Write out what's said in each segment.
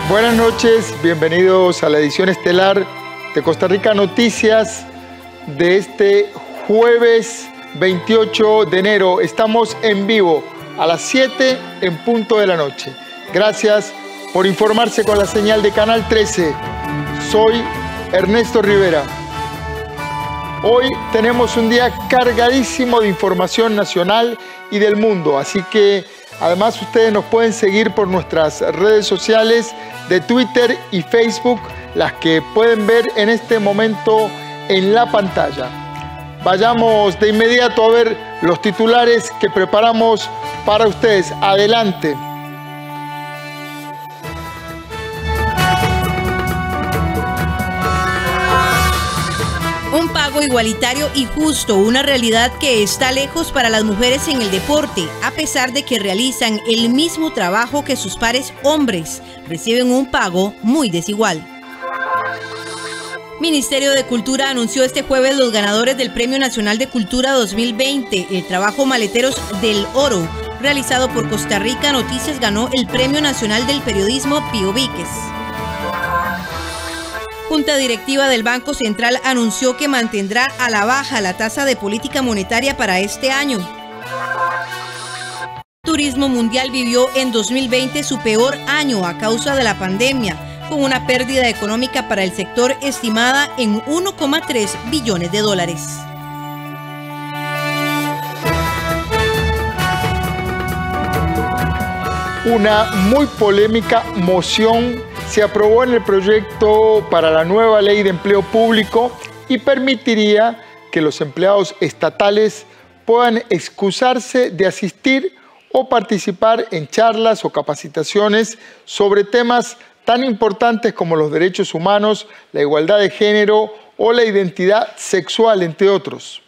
Buenas noches, bienvenidos a la edición estelar de Costa Rica Noticias de este jueves 28 de enero. Estamos en vivo a las 7 en punto de la noche. Gracias por informarse con la señal de Canal 13. Soy Ernesto Rivera. Hoy tenemos un día cargadísimo de información nacional y del mundo, así que además ustedes nos pueden seguir por nuestras redes sociales de Twitter y Facebook, las que pueden ver en este momento en la pantalla. Vayamos de inmediato a ver los titulares que preparamos para ustedes. Adelante. Un pago igualitario y justo, una realidad que está lejos para las mujeres en el deporte, a pesar de que realizan el mismo trabajo que sus pares hombres, reciben un pago muy desigual. Ministerio de Cultura anunció este jueves los ganadores del Premio Nacional de Cultura 2020, el trabajo Maleteros del Oro, realizado por Costa Rica Noticias, ganó el Premio Nacional del Periodismo Pío Víquez. Junta Directiva del Banco Central anunció que mantendrá a la baja la tasa de política monetaria para este año. Turismo mundial vivió en 2020 su peor año a causa de la pandemia, con una pérdida económica para el sector estimada en 1,3 billones de dólares. Una muy polémica moción se aprobó en el proyecto para la nueva ley de empleo público y permitiría que los empleados estatales puedan excusarse de asistir o participar en charlas o capacitaciones sobre temas tan importantes como los derechos humanos, la igualdad de género o la identidad sexual, entre otros.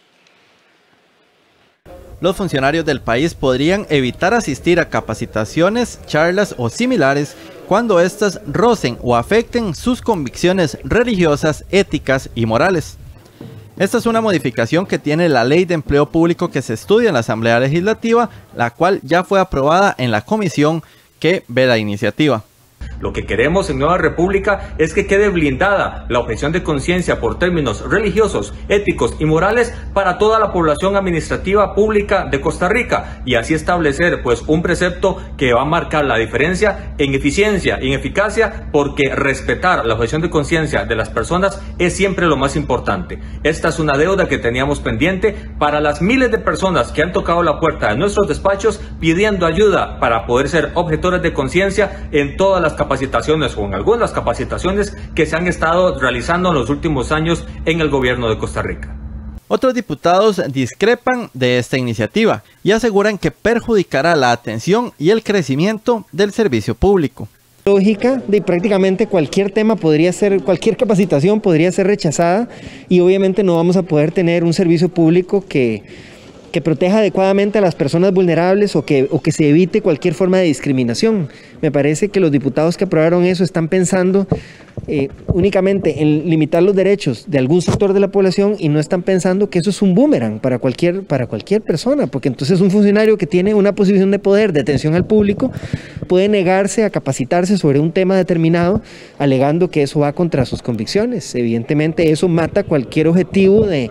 Los funcionarios del país podrían evitar asistir a capacitaciones, charlas o similares cuando éstas rocen o afecten sus convicciones religiosas, éticas y morales. Esta es una modificación que tiene la Ley de Empleo Público que se estudia en la Asamblea Legislativa, la cual ya fue aprobada en la comisión que ve la iniciativa. Lo que queremos en Nueva República es que quede blindada la objeción de conciencia por términos religiosos, éticos y morales para toda la población administrativa pública de Costa Rica y así establecer un precepto que va a marcar la diferencia en eficiencia y en eficacia, porque respetar la objeción de conciencia de las personas es siempre lo más importante. Esta es una deuda que teníamos pendiente para las miles de personas que han tocado la puerta de nuestros despachos pidiendo ayuda para poder ser objetores de conciencia en todas las capacitaciones o en algunas capacitaciones que se han estado realizando en los últimos años en el gobierno de Costa Rica. Otros diputados discrepan de esta iniciativa y aseguran que perjudicará la atención y el crecimiento del servicio público. Lógica de prácticamente cualquier tema cualquier capacitación podría ser rechazada y obviamente no vamos a poder tener un servicio público que proteja adecuadamente a las personas vulnerables o que se evite cualquier forma de discriminación. Me parece que los diputados que aprobaron eso están pensando únicamente en limitar los derechos de algún sector de la población y no están pensando que eso es un boomerang para cualquier persona, porque entonces un funcionario que tiene una posición de poder, de atención al público, puede negarse a capacitarse sobre un tema determinado alegando que eso va contra sus convicciones. Evidentemente eso mata cualquier objetivo de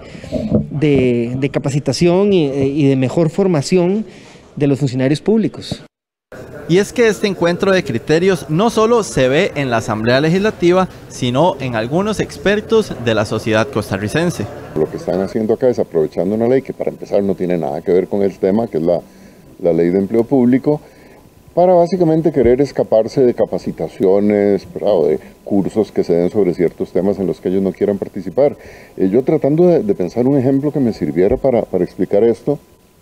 capacitación y de mejor formación de los funcionarios públicos. Y es que este encuentro de criterios no solo se ve en la Asamblea Legislativa, sino en algunos expertos de la sociedad costarricense. Lo que están haciendo acá es aprovechando una ley que para empezar no tiene nada que ver con el tema, que es la Ley de Empleo Público, para básicamente querer escaparse de capacitaciones, o de cursos que se den sobre ciertos temas en los que ellos no quieran participar. Yo tratando de pensar un ejemplo que me sirviera para explicar esto,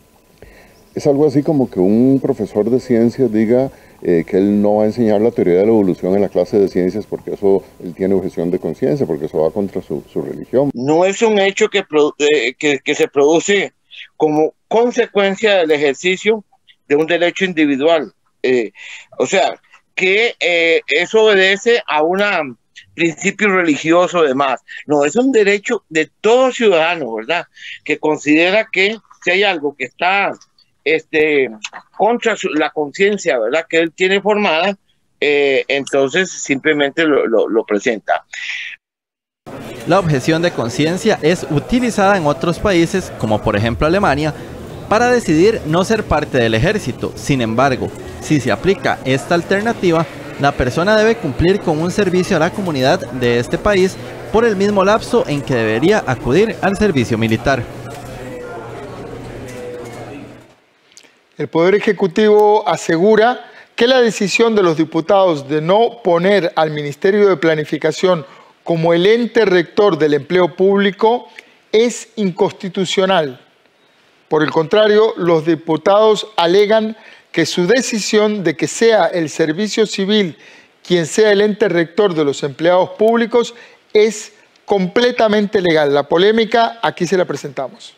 es algo así como que un profesor de ciencias diga que él no va a enseñar la teoría de la evolución en la clase de ciencias porque eso él tiene objeción de conciencia, porque eso va contra su religión. No es un hecho que se produce como consecuencia del ejercicio de un derecho individual. O sea, que eso obedece a un principio religioso demás. No, es un derecho de todo ciudadano, ¿verdad? Que considera que si hay algo que está contra la conciencia, ¿verdad?, que él tiene formada, entonces simplemente lo presenta. La objeción de conciencia es utilizada en otros países, como por ejemplo Alemania, para decidir no ser parte del ejército. Sin embargo, si se aplica esta alternativa, la persona debe cumplir con un servicio a la comunidad de este país por el mismo lapso en que debería acudir al servicio militar. El Poder Ejecutivo asegura que la decisión de los diputados de no poner al Ministerio de Planificación como el ente rector del empleo público es inconstitucional. Por el contrario, los diputados alegan que su decisión de que sea el servicio civil quien sea el ente rector de los empleados públicos es completamente legal. La polémica aquí se la presentamos.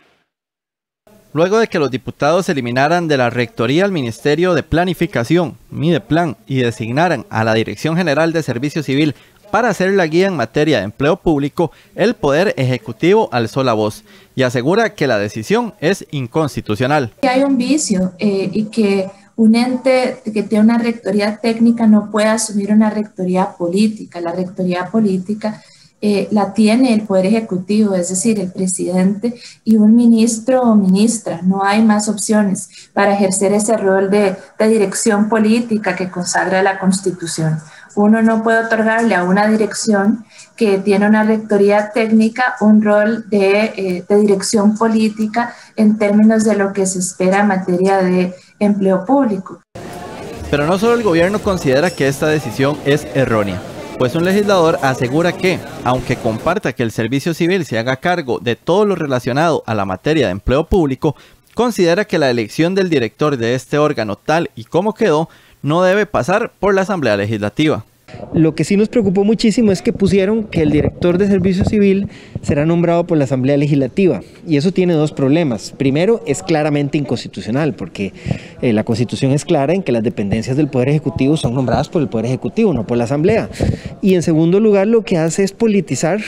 Luego de que los diputados eliminaran de la rectoría al Ministerio de Planificación, Mideplan, y designaran a la Dirección General de Servicio Civil para hacer la guía en materia de empleo público, el Poder Ejecutivo alzó la voz y asegura que la decisión es inconstitucional. Hay un vicio y que un ente que tiene una rectoría técnica no puede asumir una rectoría política. La rectoría política la tiene el Poder Ejecutivo, es decir, el presidente y un ministro o ministra. No hay más opciones para ejercer ese rol de dirección política que consagra la Constitución. Uno no puede otorgarle a una dirección que tiene una rectoría técnica un rol de dirección política en términos de lo que se espera en materia de empleo público. Pero no solo el gobierno considera que esta decisión es errónea, pues un legislador asegura que, aunque comparta que el servicio civil se haga cargo de todo lo relacionado a la materia de empleo público, considera que la elección del director de este órgano tal y como quedó no debe pasar por la Asamblea Legislativa. Lo que sí nos preocupó muchísimo es que pusieron que el director de Servicio Civil será nombrado por la Asamblea Legislativa, y eso tiene dos problemas. Primero, es claramente inconstitucional, porque la Constitución es clara en que las dependencias del Poder Ejecutivo son nombradas por el Poder Ejecutivo, no por la Asamblea. Y en segundo lugar, lo que hace es politizar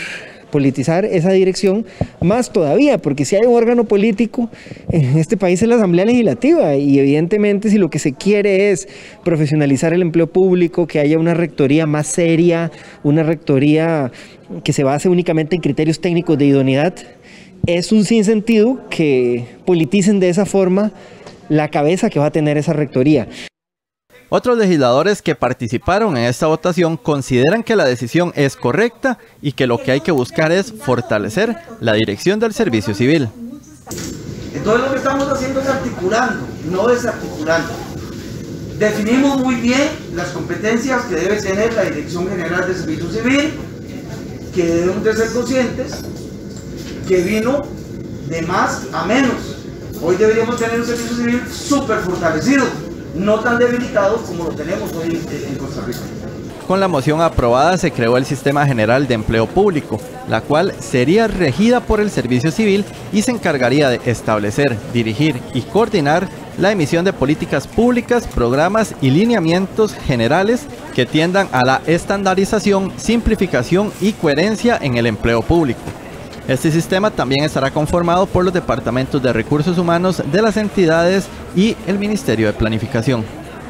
esa dirección más todavía, porque si hay un órgano político en este país es la Asamblea Legislativa, y evidentemente si lo que se quiere es profesionalizar el empleo público, que haya una rectoría más seria, una rectoría que se base únicamente en criterios técnicos de idoneidad, es un sinsentido que politicen de esa forma la cabeza que va a tener esa rectoría. Otros legisladores que participaron en esta votación consideran que la decisión es correcta y que lo que hay que buscar es fortalecer la dirección del servicio civil. Entonces lo que estamos haciendo es articulando, no desarticulando. Definimos muy bien las competencias que debe tener la Dirección General de Servicio Civil, que debemos de ser conscientes que vino de más a menos. Hoy deberíamos tener un servicio civil súper fortalecido, no tan debilitados como lo tenemos hoy en Costa Rica. Con la moción aprobada se creó el Sistema General de Empleo Público, la cual sería regida por el Servicio Civil y se encargaría de establecer, dirigir y coordinar la emisión de políticas públicas, programas y lineamientos generales que tiendan a la estandarización, simplificación y coherencia en el empleo público. Este sistema también estará conformado por los departamentos de recursos humanos de las entidades y el Ministerio de Planificación.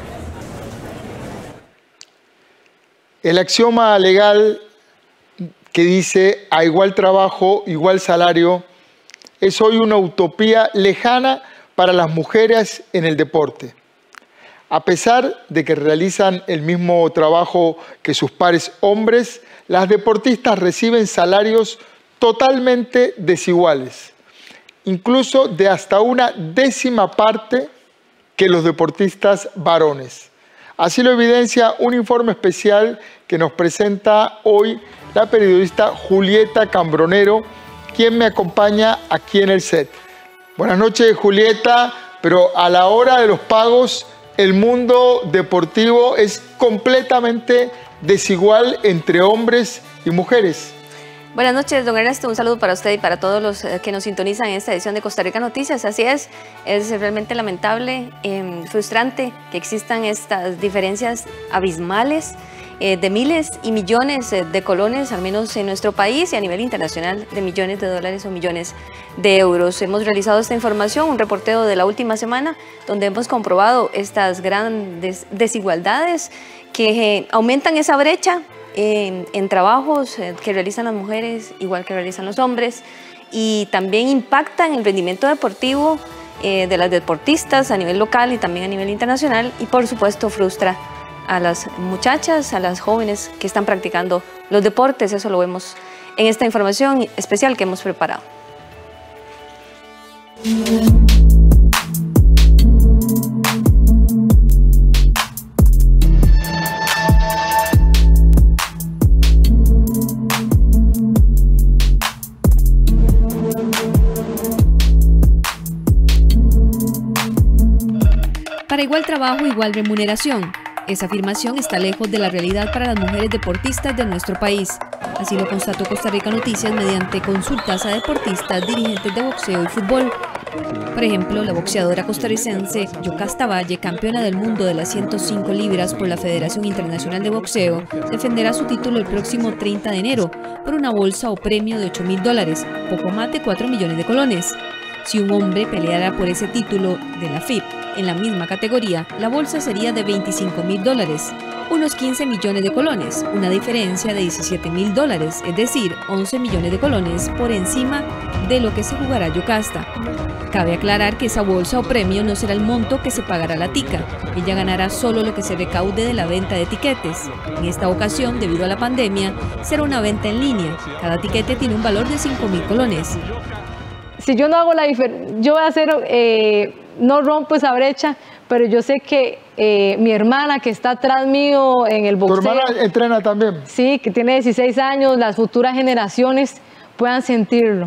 El axioma legal que dice a igual trabajo, igual salario, es hoy una utopía lejana para las mujeres en el deporte. A pesar de que realizan el mismo trabajo que sus pares hombres, las deportistas reciben salarios totalmente desiguales, incluso de hasta una décima parte que los deportistas varones. Así lo evidencia un informe especial que nos presenta hoy la periodista Julieta Cambronero, quien me acompaña aquí en el set. Buenas noches, Julieta, pero a la hora de los pagos, el mundo deportivo es completamente desigual entre hombres y mujeres. Buenas noches, don Ernesto. Un saludo para usted y para todos los que nos sintonizan en esta edición de Costa Rica Noticias. Así es realmente lamentable, frustrante que existan estas diferencias abismales de miles y millones de colones, al menos en nuestro país, y a nivel internacional de millones de dólares o millones de euros. Hemos realizado esta información, un reporteo de la última semana, donde hemos comprobado estas grandes desigualdades que aumentan esa brecha en trabajos que realizan las mujeres, igual que realizan los hombres, y también impactan el rendimiento deportivo de las deportistas a nivel local y también a nivel internacional, y por supuesto frustra a las muchachas, a las jóvenes que están practicando los deportes. Eso lo vemos en esta información especial que hemos preparado. Para igual trabajo, igual remuneración. Esa afirmación está lejos de la realidad para las mujeres deportistas de nuestro país. Así lo constató Costa Rica Noticias mediante consultas a deportistas, dirigentes de boxeo y fútbol. Por ejemplo, la boxeadora costarricense Yocasta Valle, campeona del mundo de las 105 libras por la Federación Internacional de Boxeo, defenderá su título el próximo 30 de enero por una bolsa o premio de $8.000, poco más de 4 millones de colones. Si un hombre peleara por ese título de la FIP en la misma categoría, la bolsa sería de $25.000, unos 15 millones de colones, una diferencia de $17.000, es decir, 11 millones de colones por encima de lo que se jugará Yocasta. Cabe aclarar que esa bolsa o premio no será el monto que se pagará la tica, ella ganará solo lo que se recaude de la venta de tiquetes. En esta ocasión, debido a la pandemia, será una venta en línea, cada tiquete tiene un valor de 5.000 colones. Si yo no hago la diferencia, yo voy a hacer, no rompo esa brecha, pero yo sé que mi hermana que está atrás mío en el boxeo... ¿Tu hermana entrena también? Sí, que tiene 16 años, las futuras generaciones puedan sentirlo,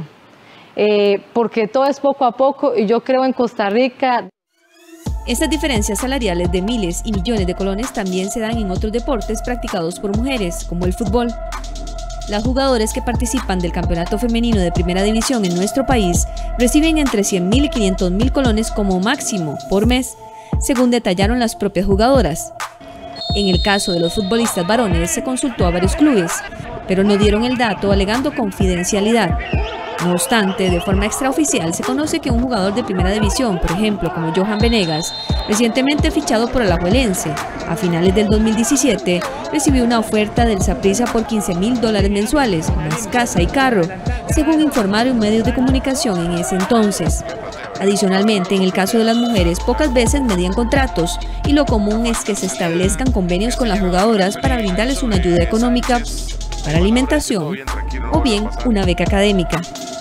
porque todo es poco a poco y yo creo en Costa Rica. Estas diferencias salariales de miles y millones de colones también se dan en otros deportes practicados por mujeres, como el fútbol. Las jugadoras que participan del campeonato femenino de primera división en nuestro país reciben entre 100.000 y 500.000 colones como máximo por mes, según detallaron las propias jugadoras. En el caso de los futbolistas varones se consultó a varios clubes, pero no dieron el dato alegando confidencialidad. No obstante, de forma extraoficial se conoce que un jugador de primera división, por ejemplo como Johan Venegas, recientemente fichado por Alajuelense, a finales del 2017, recibió una oferta del Saprissa por $15.000 mensuales, más casa y carro, según informaron medios de comunicación en ese entonces. Adicionalmente, en el caso de las mujeres, pocas veces medían contratos y lo común es que se establezcan convenios con las jugadoras para brindarles una ayuda económica para alimentación o bien una beca académica.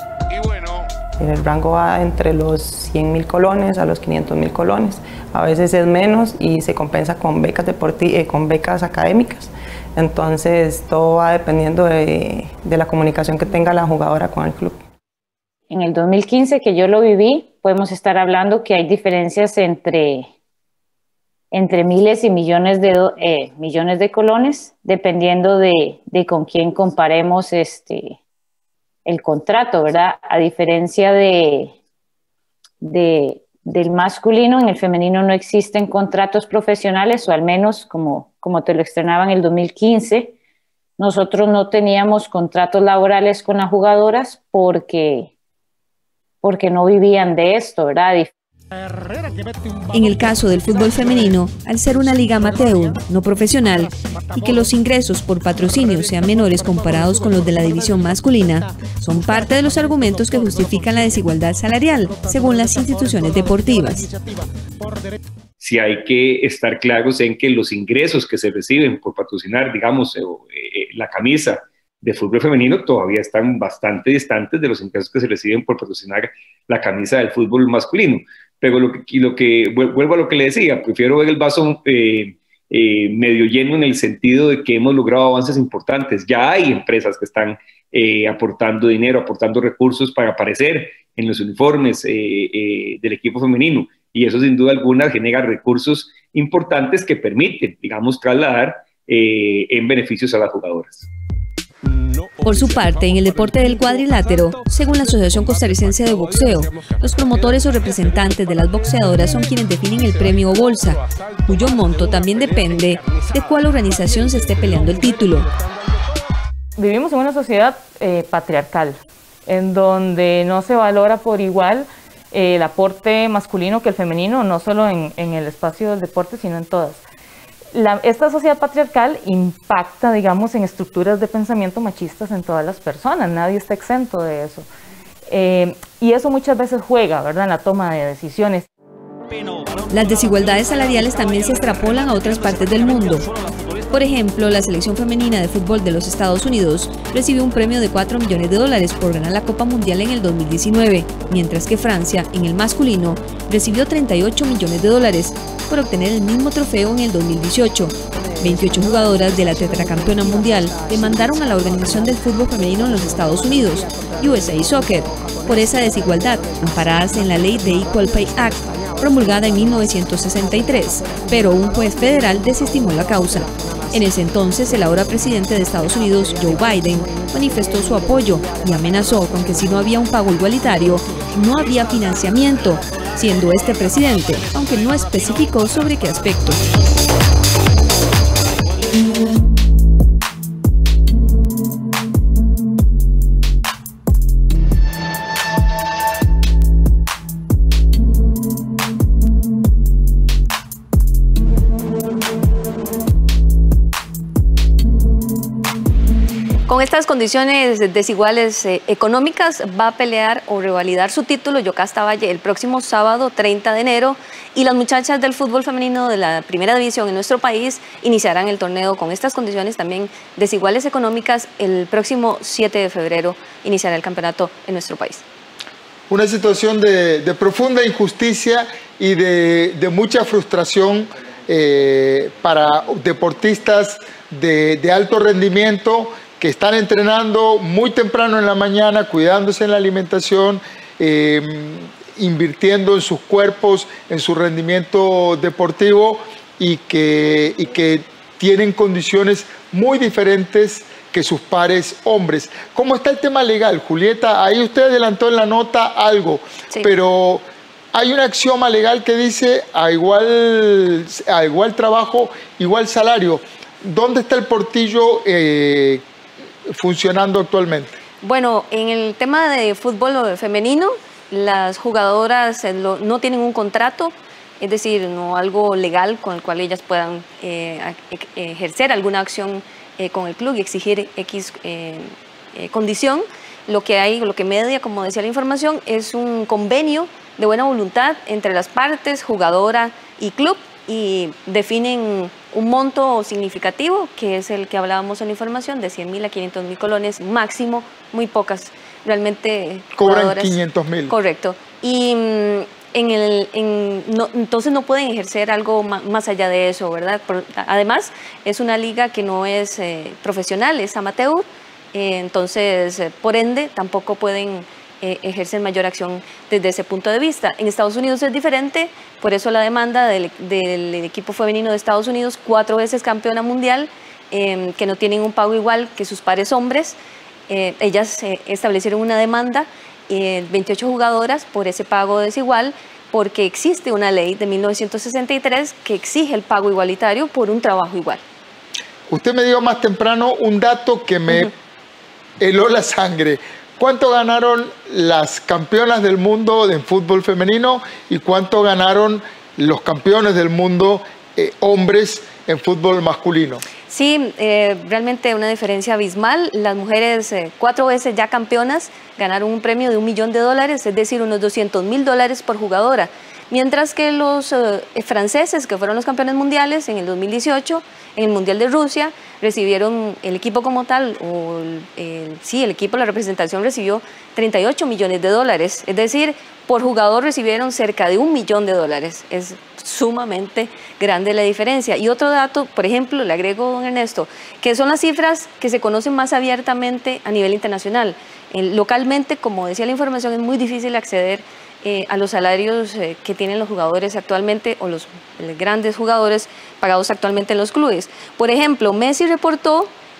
El rango va entre los 100.000 colones a los 500.000 colones. A veces es menos y se compensa con becas con becas académicas. Entonces todo va dependiendo de la comunicación que tenga la jugadora con el club. En el 2015, que yo lo viví, podemos estar hablando que hay diferencias entre miles y millones de colones, dependiendo de con quién comparemos el contrato, ¿verdad? A diferencia del masculino, en el femenino no existen contratos profesionales, o al menos como te lo externaba en el 2015, nosotros no teníamos contratos laborales con las jugadoras porque no vivían de esto, ¿verdad? En el caso del fútbol femenino, al ser una liga amateur, no profesional, y que los ingresos por patrocinio sean menores comparados con los de la división masculina, son parte de los argumentos que justifican la desigualdad salarial, según las instituciones deportivas. Sí hay que estar claros en que los ingresos que se reciben por patrocinar, digamos, la camisa de fútbol femenino todavía están bastante distantes de los ingresos que se reciben por patrocinar la camisa del fútbol masculino. Pero vuelvo a lo que le decía, prefiero ver el vaso medio lleno en el sentido de que hemos logrado avances importantes. Ya hay empresas que están aportando dinero, aportando recursos para aparecer en los uniformes del equipo femenino, y eso sin duda alguna genera recursos importantes que permiten, digamos, trasladar en beneficios a las jugadoras. Por su parte, en el deporte del cuadrilátero, según la Asociación Costarricense de Boxeo, los promotores o representantes de las boxeadoras son quienes definen el premio o bolsa, cuyo monto también depende de cuál organización se esté peleando el título. Vivimos en una sociedad patriarcal, en donde no se valora por igual el aporte masculino que el femenino, no solo en el espacio del deporte, sino en todas. Esta sociedad patriarcal impacta, digamos, en estructuras de pensamiento machistas en todas las personas, nadie está exento de eso. Y eso muchas veces juega, ¿verdad?, en la toma de decisiones. Las desigualdades salariales también se extrapolan a otras partes del mundo. Por ejemplo, la selección femenina de fútbol de los Estados Unidos recibió un premio de $4 millones por ganar la Copa Mundial en el 2019, mientras que Francia, en el masculino, recibió $38 millones por obtener el mismo trofeo en el 2018. 28 jugadoras de la tetracampeona mundial demandaron a la Organización del Fútbol Femenino en los Estados Unidos, USA Soccer, por esa desigualdad, amparadas en la ley de Equal Pay Act, promulgada en 1963, pero un juez federal desestimó la causa. En ese entonces, el ahora presidente de Estados Unidos, Joe Biden, manifestó su apoyo y amenazó con que si no había un pago igualitario, no había financiamiento, siendo este presidente, aunque no especificó sobre qué aspecto. Con estas condiciones desiguales económicas va a pelear o revalidar su título Yocasta Valle el próximo sábado 30 de enero y las muchachas del fútbol femenino de la primera división en nuestro país iniciarán el torneo con estas condiciones también desiguales económicas. El próximo 7 de febrero iniciará el campeonato en nuestro país. Una situación de profunda injusticia y de mucha frustración para deportistas de alto rendimiento que están entrenando muy temprano en la mañana, cuidándose en la alimentación, invirtiendo en sus cuerpos, en su rendimiento deportivo y que tienen condiciones muy diferentes que sus pares hombres. ¿Cómo está el tema legal, Julieta? Ahí usted adelantó en la nota algo, sí, pero hay un axioma legal que dice a igual trabajo, igual salario. ¿Dónde está el portillo funcionando actualmente? Bueno, en el tema de fútbol femenino, las jugadoras no tienen un contrato, es decir, no algo legal con el cual ellas puedan ejercer alguna acción con el club y exigir X condición. Lo que media, como decía la información, es un convenio de buena voluntad entre las partes, jugadora y club, y definen un monto significativo, que es el que hablábamos en la información, de 100.000 a 500.000 colones máximo, muy pocas realmente cobran 500.000. Correcto. Y entonces no pueden ejercer algo más allá de eso, ¿verdad? Además, es una liga que no es profesional, es amateur, entonces, por ende, tampoco pueden ejercer mayor acción desde ese punto de vista. En Estados Unidos es diferente, por eso la demanda del equipo femenino de Estados Unidos, 4 veces campeona mundial, que no tienen un pago igual que sus pares hombres. Ellas establecieron una demanda, 28 jugadoras, por ese pago desigual, porque existe una ley de 1963 que exige el pago igualitario por un trabajo igual. Usted me dio más temprano un dato que me heló la sangre. ¿Cuánto ganaron las campeonas del mundo en fútbol femenino y cuánto ganaron los campeones del mundo hombres en fútbol masculino? Sí, realmente una diferencia abismal. Las mujeres 4 veces ya campeonas ganaron un premio de $1 millón, es decir, unos $200.000 por jugadora. Mientras que los franceses, que fueron los campeones mundiales en el 2018, en el Mundial de Rusia, recibieron el equipo como tal, el equipo, la representación recibió $38 millones, es decir, por jugador recibieron cerca de $1 millón. Es sumamente grande la diferencia. Y otro dato, por ejemplo, le agrego, don Ernesto, que son las cifras que se conocen más abiertamente a nivel internacional. Localmente, como decía la información, es muy difícil acceder a los salarios que tienen los jugadores actualmente o los grandes jugadores pagados actualmente en los clubes. Por ejemplo, Messi reportó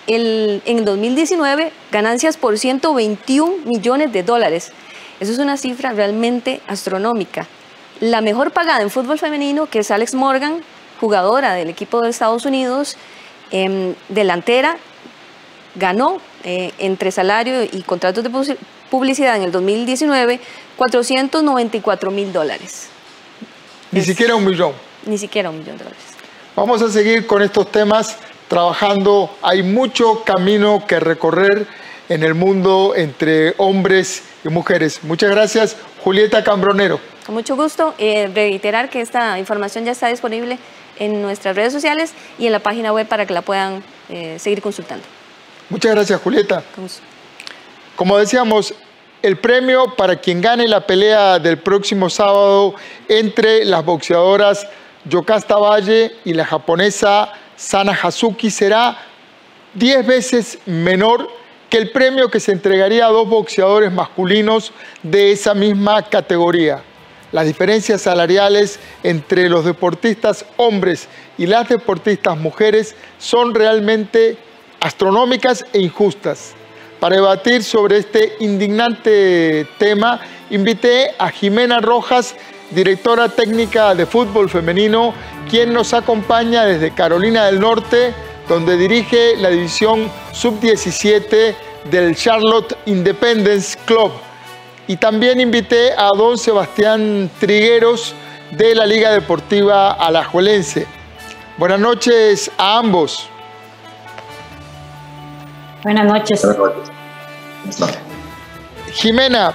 en 2019 ganancias por 121 millones de dólares. Eso es una cifra realmente astronómica. La mejor pagada en fútbol femenino, que es Alex Morgan, jugadora del equipo de Estados Unidos, delantera, ganó entre salario y contratos de publicidad en el 2019 $494,000. Ni siquiera $1 millón. Ni siquiera $1 millón. Vamos a seguir con estos temas trabajando. Hay mucho camino que recorrer en el mundo entre hombres y mujeres. Muchas gracias, Julieta Cambronero. Con mucho gusto. Reiterar que esta información ya está disponible en nuestras redes sociales y en la página web para que la puedan seguir consultando. Muchas gracias, Julieta. Como decíamos, el premio para quien gane la pelea del próximo sábado entre las boxeadoras Yokasta Valle y la japonesa Sana Hazuki será 10 veces menor que el premio que se entregaría a 2 boxeadores masculinos de esa misma categoría. Las diferencias salariales entre los deportistas hombres y las deportistas mujeres son realmente astronómicas e injustas. Para debatir sobre este indignante tema, invité a Jimena Rojas, directora técnica de fútbol femenino, quien nos acompaña desde Carolina del Norte, donde dirige la división sub-17 del Charlotte Independence Club. Y también invité a don Sebastián Trigueros de la Liga Deportiva Alajuelense. Buenas noches a ambos. Buenas noches. Jimena,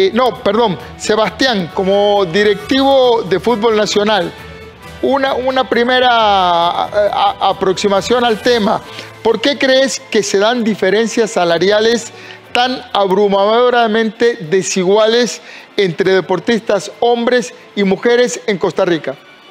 Sebastián, como directivo de fútbol nacional, una primera aproximación al tema. ¿Por qué crees que se dan diferencias salariales tan abrumadoramente desiguales entre deportistas hombres y mujeres en Costa Rica?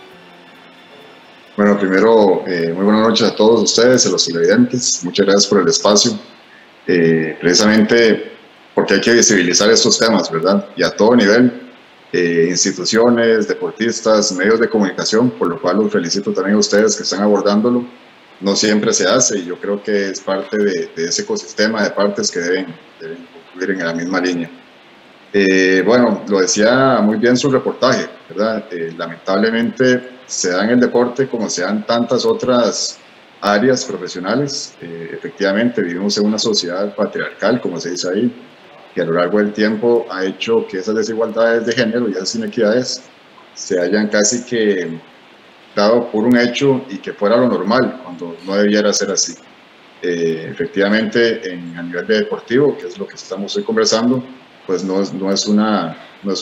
Bueno, primero, muy buenas noches a todos ustedes, a los televidentes. Muchas gracias por el espacio. Precisamente porque hay que visibilizar estos temas, ¿verdad? Y a todo nivel, instituciones, deportistas, medios de comunicación, por lo cual los felicito también a ustedes que están abordándolo. No siempre se hace y yo creo que es parte de ese ecosistema de partes que deben concluir en la misma línea. Bueno, lo decía muy bien su reportaje, ¿verdad? Lamentablemente se da en el deporte como se dan tantas otras áreas profesionales. Efectivamente vivimos en una sociedad patriarcal, como se dice ahí, que a lo largo del tiempo ha hecho que esas desigualdades de género y esas inequidades se hayan casi que dado por un hecho y que fuera lo normal, cuando no debiera ser así. Efectivamente, a nivel de deportivo, que es lo que estamos hoy conversando, pues no es una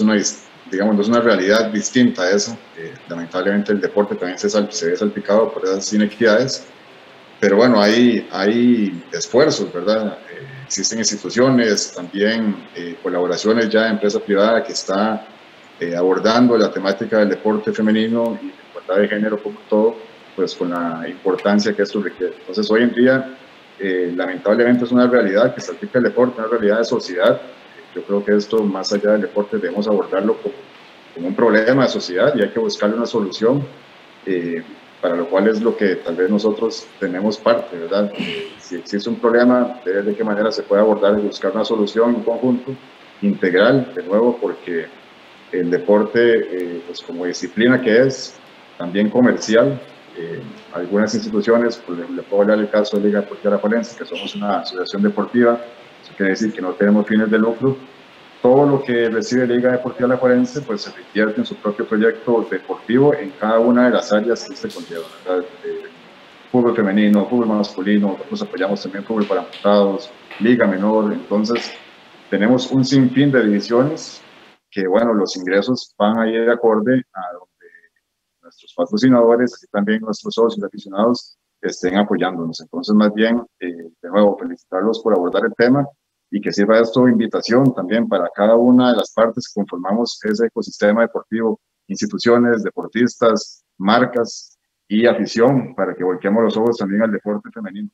realidad distinta a eso. Lamentablemente el deporte también se ve salpicado por esas inequidades, pero bueno, hay esfuerzos, ¿verdad? Existen instituciones, también colaboraciones ya de empresa privada que está abordando la temática del deporte femenino y la igualdad de género como todo, pues con la importancia que esto requiere. Entonces hoy en día, lamentablemente es una realidad que salpica el deporte, una realidad de sociedad. Yo creo que esto, más allá del deporte, debemos abordarlo como un problema de sociedad y hay que buscarle una solución, para lo cual es lo que tal vez nosotros tenemos parte, ¿verdad? Si existe un problema, de qué manera se puede abordar y buscar una solución en conjunto, integral, de nuevo, porque el deporte, pues como disciplina que es, también comercial, algunas instituciones, pues le puedo hablar el caso de Liga Deportiva Alajuelense, que somos una asociación deportiva, eso quiere decir que no tenemos fines de lucro. Todo lo que recibe Liga Deportiva Alajuelense pues se revierte en su propio proyecto deportivo en cada una de las áreas que se conllevan, ¿verdad? Fútbol femenino, fútbol masculino, nosotros apoyamos también fútbol para amputados, liga menor. Entonces tenemos un sinfín de divisiones que, bueno, los ingresos van a ir de acorde a donde nuestros patrocinadores, así también nuestros socios aficionados estén apoyándonos. Entonces, más bien, de nuevo, felicitarlos por abordar el tema y que sirva esto de invitación también para cada una de las partes que conformamos ese ecosistema deportivo, instituciones, deportistas, marcas y afición, para que volquemos los ojos también al deporte femenino.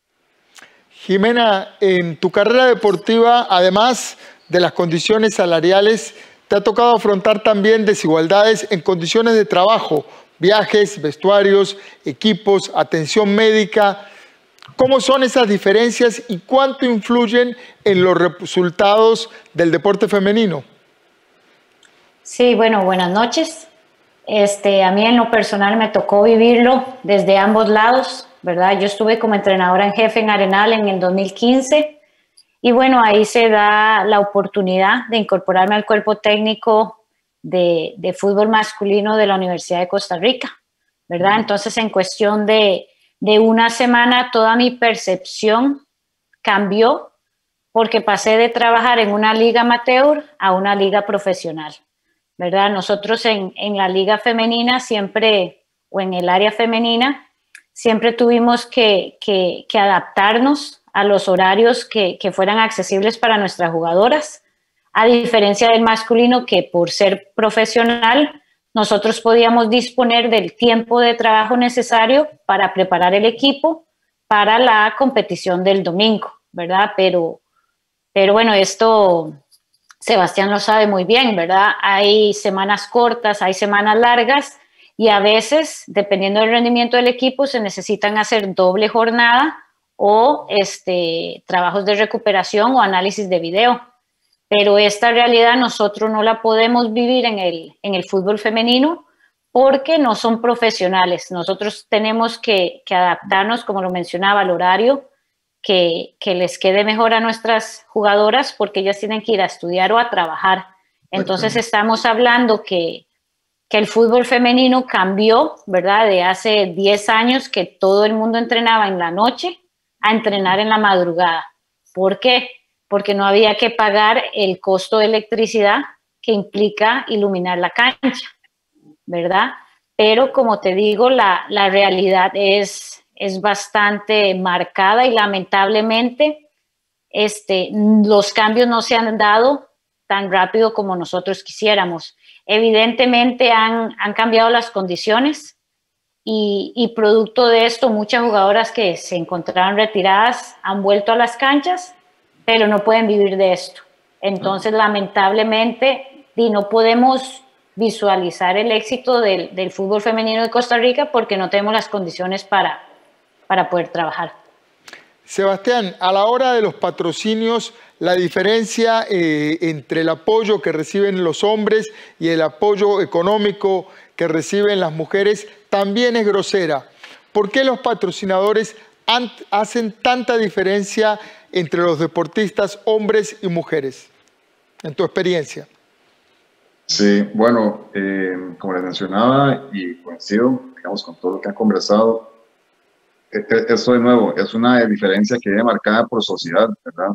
Jimena, en tu carrera deportiva, además de las condiciones salariales, te ha tocado afrontar también desigualdades en condiciones de trabajo, viajes, vestuarios, equipos, atención médica. ¿Cómo son esas diferencias y cuánto influyen en los resultados del deporte femenino? Sí, bueno, buenas noches. A mí en lo personal me tocó vivirlo desde ambos lados, ¿verdad? Yo estuve como entrenadora en jefe en Arenal en el 2015 y bueno, ahí se da la oportunidad de incorporarme al cuerpo técnico de fútbol masculino de la Universidad de Costa Rica, ¿verdad? Entonces, en cuestión de una semana, toda mi percepción cambió porque pasé de trabajar en una liga amateur a una liga profesional, ¿verdad? Nosotros en la liga femenina siempre, o en el área femenina, siempre tuvimos que adaptarnos a los horarios que fueran accesibles para nuestras jugadoras, a diferencia del masculino que por ser profesional nosotros podíamos disponer del tiempo de trabajo necesario para preparar el equipo para la competición del domingo, ¿verdad? Pero bueno, esto Sebastián lo sabe muy bien, ¿verdad? Hay semanas cortas, hay semanas largas y a veces, dependiendo del rendimiento del equipo, se necesitan hacer doble jornada o trabajos de recuperación o análisis de video. Pero esta realidad nosotros no la podemos vivir en el fútbol femenino porque no son profesionales. Nosotros tenemos que adaptarnos, como lo mencionaba, al horario que les quede mejor a nuestras jugadoras porque ellas tienen que ir a estudiar o a trabajar. Entonces estamos hablando que el fútbol femenino cambió, ¿verdad? De hace 10 años que todo el mundo entrenaba en la noche a entrenar en la madrugada. ¿Por qué? Porque no había que pagar el costo de electricidad que implica iluminar la cancha, ¿verdad? Pero como te digo, la realidad es bastante marcada y lamentablemente los cambios no se han dado tan rápido como nosotros quisiéramos. Evidentemente han cambiado las condiciones y producto de esto muchas jugadoras que se encontraron retiradas han vuelto a las canchas, pero no pueden vivir de esto. Entonces, lamentablemente, no podemos visualizar el éxito del fútbol femenino de Costa Rica porque no tenemos las condiciones para poder trabajar. Sebastián, a la hora de los patrocinios, la diferencia entre el apoyo que reciben los hombres y el apoyo económico que reciben las mujeres también es grosera. ¿Por qué los patrocinadores hacen tanta diferencia entre los deportistas hombres y mujeres, en tu experiencia? Sí, bueno, como les mencionaba y coincido, digamos, con todo lo que han conversado, esto de nuevo es una diferencia que viene marcada por sociedad, ¿verdad?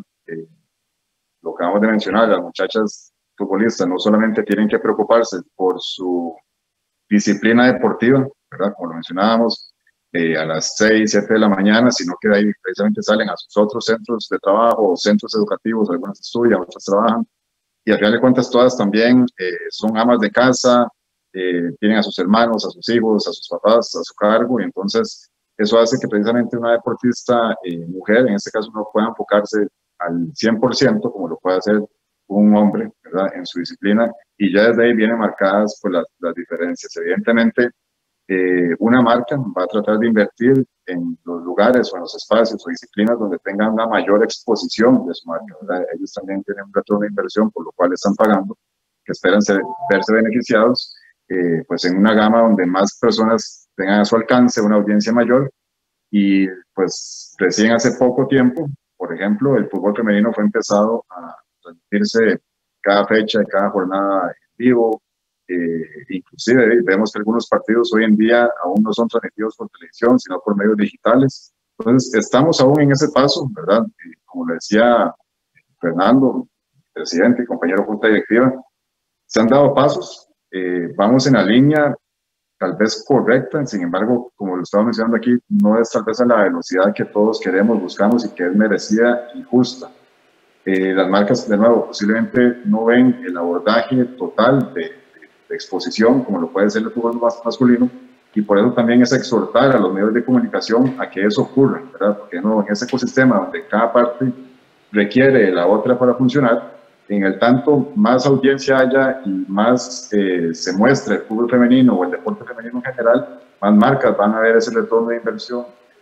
Lo que acabamos de mencionar, las muchachas futbolistas no solamente tienen que preocuparse por su disciplina deportiva, ¿verdad? Como lo mencionábamos, a las 6, 7 de la mañana, sino que de ahí precisamente salen a sus otros centros de trabajo o centros educativos, algunas estudian, otras trabajan, y al final de cuentas todas también son amas de casa, tienen a sus hermanos, a sus hijos, a sus papás a su cargo, y entonces eso hace que precisamente una deportista mujer, en este caso, no pueda enfocarse al 100% como lo puede hacer un hombre, ¿verdad?, en su disciplina, y ya desde ahí vienen marcadas pues, las diferencias. Evidentemente, una marca va a tratar de invertir en los lugares o en los espacios o disciplinas donde tengan una mayor exposición de su marca, ¿verdad? Ellos también tienen un retorno de inversión por lo cual están pagando, que esperan verse beneficiados pues en una gama donde más personas tengan a su alcance una audiencia mayor. Y pues recién hace poco tiempo, por ejemplo, el fútbol femenino fue empezado a transmitirse cada fecha, cada jornada en vivo. Inclusive vemos que algunos partidos hoy en día aún no son transmitidos por televisión, sino por medios digitales. Entonces, estamos aún en ese paso, ¿verdad? Como le decía Fernando, presidente y compañero de junta directiva, se han dado pasos, vamos en la línea tal vez correcta, sin embargo, como lo estaba mencionando aquí, no es tal vez a la velocidad que todos queremos, buscamos y que es merecida y justa. Las marcas, de nuevo, posiblemente no ven el abordaje total de exposición, como lo puede ser el fútbol masculino, y por eso también es exhortar a los medios de comunicación a que eso ocurra, ¿verdad? Porque no, en ese ecosistema donde cada parte requiere de la otra para funcionar, en el tanto más audiencia haya y más se muestre el fútbol femenino o el deporte femenino en general, más marcas van a ver ese retorno de inversión,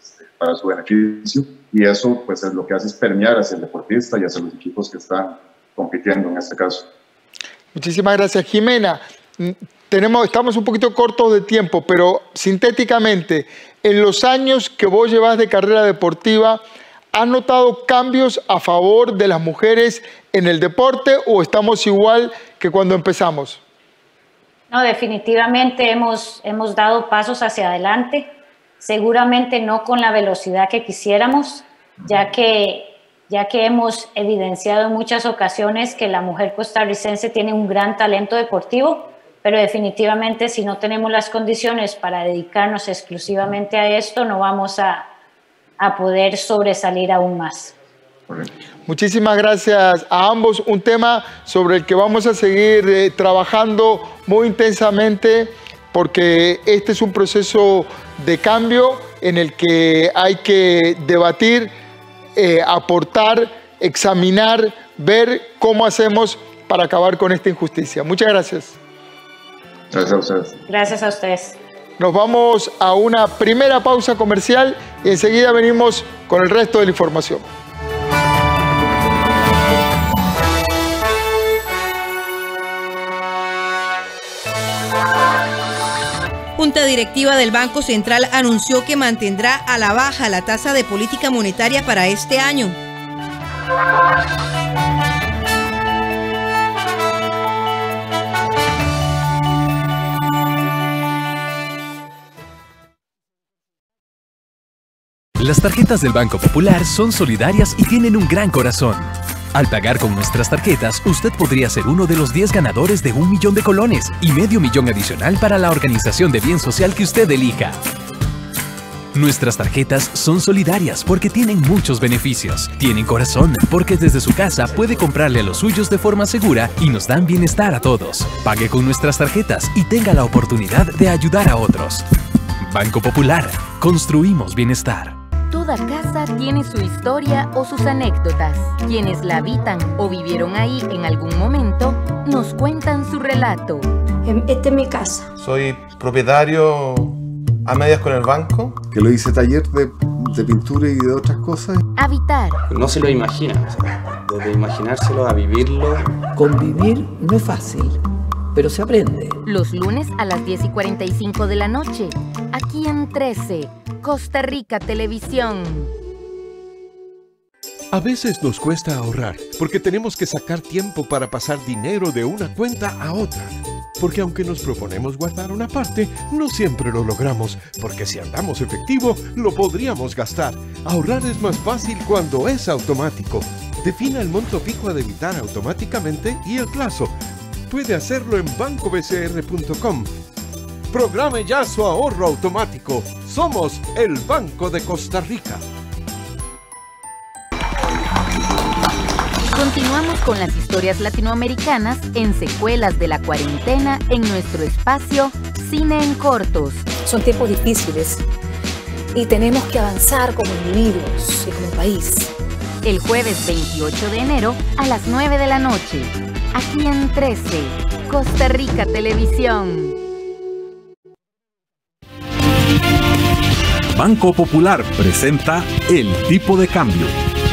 para su beneficio, y eso pues es lo que hace es permear hacia el deportista y hacia los equipos que están compitiendo en este caso. Muchísimas gracias, Jimena. Estamos un poquito cortos de tiempo, pero sintéticamente, en los años que vos llevas de carrera deportiva, ¿has notado cambios a favor de las mujeres en el deporte o estamos igual que cuando empezamos? No, definitivamente hemos dado pasos hacia adelante, seguramente no con la velocidad que quisiéramos, ya que hemos evidenciado en muchas ocasiones que la mujer costarricense tiene un gran talento deportivo, pero definitivamente si no tenemos las condiciones para dedicarnos exclusivamente a esto, no vamos a poder sobresalir aún más. Muchísimas gracias a ambos. Un tema sobre el que vamos a seguir trabajando muy intensamente, porque este es un proceso de cambio en el que hay que debatir, aportar, examinar, ver cómo hacemos para acabar con esta injusticia. Muchas gracias. Gracias a ustedes. Gracias a ustedes. Nos vamos a una primera pausa comercial y enseguida venimos con el resto de la información. Junta Directiva del Banco Central anunció que mantendrá a la baja la tasa de política monetaria para este año. Las tarjetas del Banco Popular son solidarias y tienen un gran corazón. Al pagar con nuestras tarjetas, usted podría ser uno de los 10 ganadores de 1 millón de colones y medio millón adicional para la organización de bien social que usted elija. Nuestras tarjetas son solidarias porque tienen muchos beneficios. Tienen corazón porque desde su casa puede comprarle a los suyos de forma segura y nos dan bienestar a todos. Pague con nuestras tarjetas y tenga la oportunidad de ayudar a otros. Banco Popular. Construimos bienestar. Toda casa tiene su historia o sus anécdotas. Quienes la habitan o vivieron ahí en algún momento nos cuentan su relato. Esta es mi casa. Soy propietario a medias con el banco. Que lo hice taller de pintura y de otras cosas. Habitar. No se lo imaginan, desde imaginárselo a vivirlo. Convivir no es fácil, pero se aprende. Los lunes a las 10:45 de la noche, aquí en 13, Costa Rica Televisión. A veces nos cuesta ahorrar porque tenemos que sacar tiempo para pasar dinero de una cuenta a otra. Porque aunque nos proponemos guardar una parte, no siempre lo logramos, porque si andamos efectivo, lo podríamos gastar. Ahorrar es más fácil cuando es automático. Defina el monto fijo a debitar automáticamente y el plazo. Puede hacerlo en bancobcr.com. Programe ya su ahorro automático. Somos el Banco de Costa Rica. Continuamos con las historias latinoamericanas en Secuelas de la Cuarentena en nuestro espacio Cine en Cortos. Son tiempos difíciles y tenemos que avanzar como individuos y como país. El jueves 28 de enero a las 9 de la noche, aquí en 13, Costa Rica Televisión. Banco Popular presenta El Tipo de Cambio.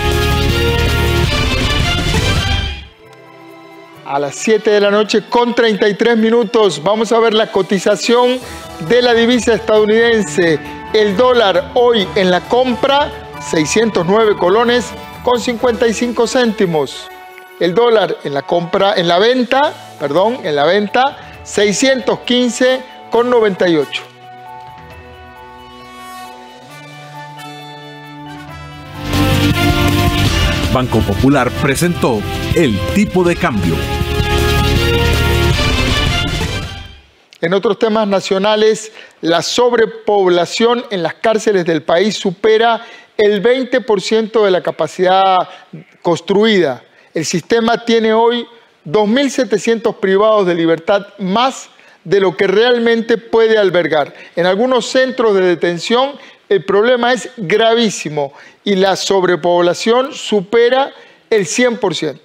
A las 7 de la noche con 33 minutos vamos a ver la cotización de la divisa estadounidense. El dólar hoy en la compra 609 colones con 55 céntimos. El dólar en la compra, en la venta 615 con 98. Banco Popular presentó El Tipo de Cambio. En otros temas nacionales, la sobrepoblación en las cárceles del país supera el 20% de la capacidad construida. El sistema tiene hoy 2.700 privados de libertad, más de lo que realmente puede albergar. En algunos centros de detención el problema es gravísimo y la sobrepoblación supera el 100%.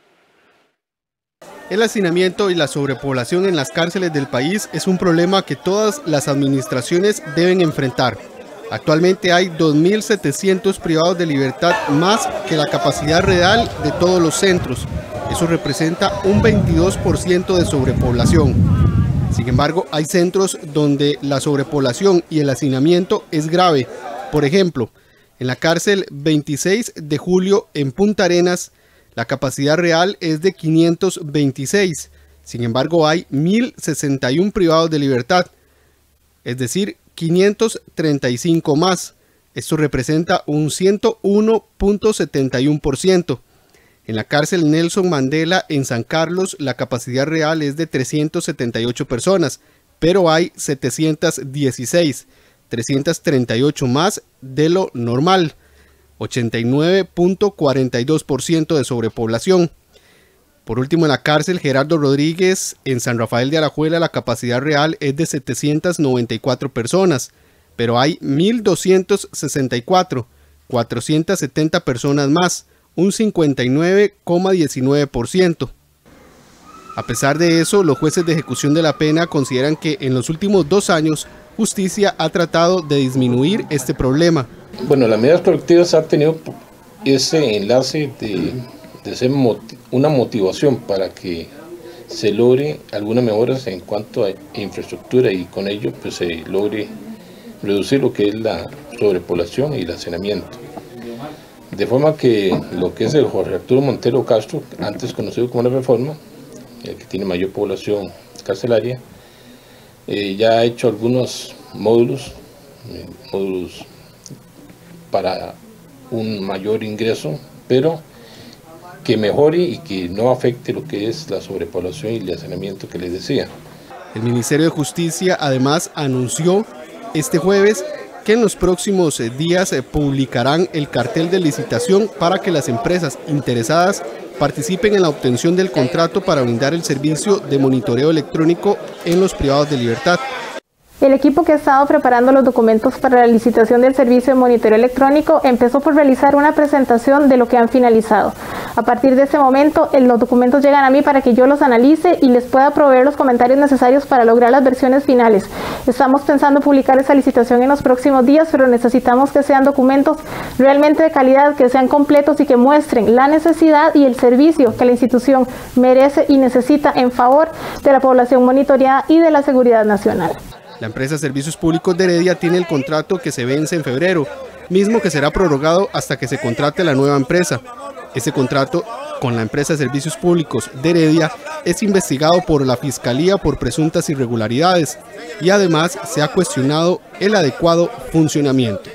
El hacinamiento y la sobrepoblación en las cárceles del país es un problema que todas las administraciones deben enfrentar. Actualmente hay 2.700 privados de libertad, más que la capacidad real de todos los centros. Eso representa un 22% de sobrepoblación. Sin embargo, hay centros donde la sobrepoblación y el hacinamiento es grave. Por ejemplo, en la cárcel 26 de julio en Punta Arenas, la capacidad real es de 526. Sin embargo, hay 1.061 privados de libertad, es decir, 535 más. Esto representa un 101.71%. En la cárcel Nelson Mandela en San Carlos, la capacidad real es de 378 personas, pero hay 716, 338 más de lo normal, 89.42% de sobrepoblación. Por último, en la cárcel Gerardo Rodríguez en San Rafael de Alajuela, la capacidad real es de 794 personas, pero hay 1.264, 470 personas más, un 59,19%. A pesar de eso, los jueces de ejecución de la pena consideran que en los últimos 2 años, justicia ha tratado de disminuir este problema. Bueno, las medidas correctivas han tenido ese enlace de ser una motivación para que se logre algunas mejoras en cuanto a infraestructura y con ello pues se logre reducir lo que es la sobrepoblación y el hacinamiento. De forma que lo que es el Jorge Arturo Montero Castro, antes conocido como La Reforma, el que tiene mayor población carcelaria, ya ha hecho algunos módulos para un mayor ingreso, pero que mejore y que no afecte lo que es la sobrepoblación y el hacinamiento que les decía. El Ministerio de Justicia además anunció este jueves que en los próximos días publicarán el cartel de licitación para que las empresas interesadas participen en la obtención del contrato para brindar el servicio de monitoreo electrónico en los privados de libertad. El equipo que ha estado preparando los documentos para la licitación del servicio de monitoreo electrónico empezó por realizar una presentación de lo que han finalizado. A partir de ese momento, los documentos llegan a mí para que yo los analice y les pueda proveer los comentarios necesarios para lograr las versiones finales. Estamos pensando publicar esa licitación en los próximos días, pero necesitamos que sean documentos realmente de calidad, que sean completos y que muestren la necesidad y el servicio que la institución merece y necesita en favor de la población monitoreada y de la seguridad nacional. La empresa Servicios Públicos de Heredia tiene el contrato que se vence en febrero, mismo que será prorrogado hasta que se contrate la nueva empresa. Ese contrato con la empresa Servicios Públicos de Heredia es investigado por la Fiscalía por presuntas irregularidades y además se ha cuestionado el adecuado funcionamiento.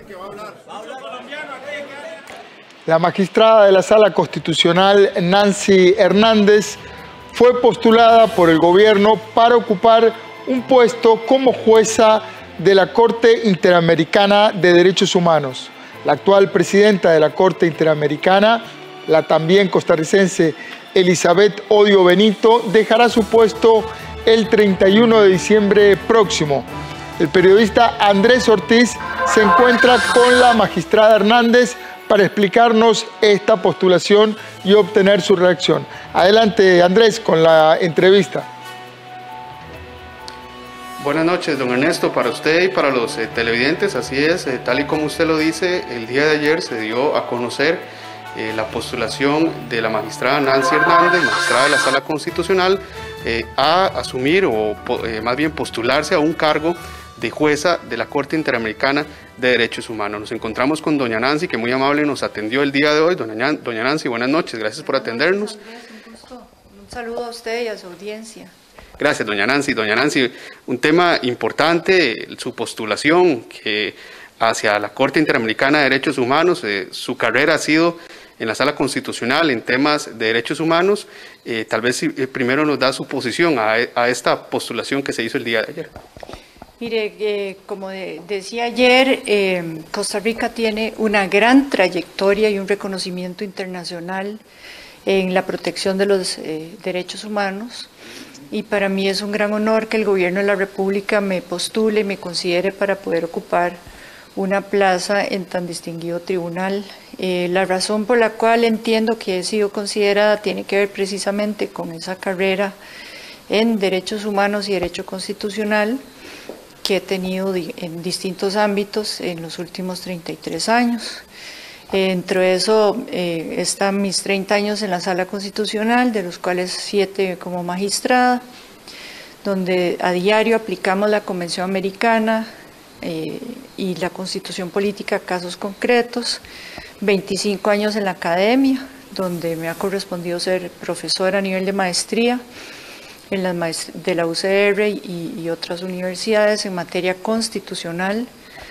La magistrada de la Sala Constitucional, Nancy Hernández, fue postulada por el gobierno para ocupar un puesto como jueza de la Corte Interamericana de Derechos Humanos. La actual presidenta de la Corte Interamericana, la también costarricense Elizabeth Odio Benito, dejará su puesto el 31 de diciembre próximo. El periodista Andrés Ortiz se encuentra con la magistrada Hernández para explicarnos esta postulación y obtener su reacción. Adelante, Andrés, con la entrevista. Buenas noches, don Ernesto, para usted y para los televidentes. Así es, tal y como usted lo dice, el día de ayer se dio a conocer la postulación de la magistrada Nancy Hernández, magistrada de la Sala Constitucional, a asumir o más bien postularse a un cargo de jueza de la Corte Interamericana de Derechos Humanos. Nos encontramos con doña Nancy, que muy amable nos atendió el día de hoy. Doña Nancy, buenas noches, gracias por atendernos. Un saludo a usted y a su audiencia. Gracias, doña Nancy. Doña Nancy, un tema importante, su postulación que hacia la Corte Interamericana de Derechos Humanos. Su carrera ha sido en la Sala Constitucional en temas de derechos humanos. Tal vez primero nos da su posición a esta postulación que se hizo el día de ayer. Mire, como decía ayer, Costa Rica tiene una gran trayectoria y un reconocimiento internacional en la protección de los derechos humanos. Y para mí es un gran honor que el Gobierno de la República me postule y me considere para poder ocupar una plaza en tan distinguido tribunal. La razón por la cual entiendo que he sido considerada tiene que ver precisamente con esa carrera en derechos humanos y derecho constitucional, que he tenido en distintos ámbitos en los últimos 33 años. Entre eso están mis 30 años en la Sala Constitucional, de los cuales 7 como magistrada, donde a diario aplicamos la Convención Americana y la Constitución Política a casos concretos. 25 años en la academia, donde me ha correspondido ser profesora a nivel de maestría de la UCR y otras universidades en materia constitucional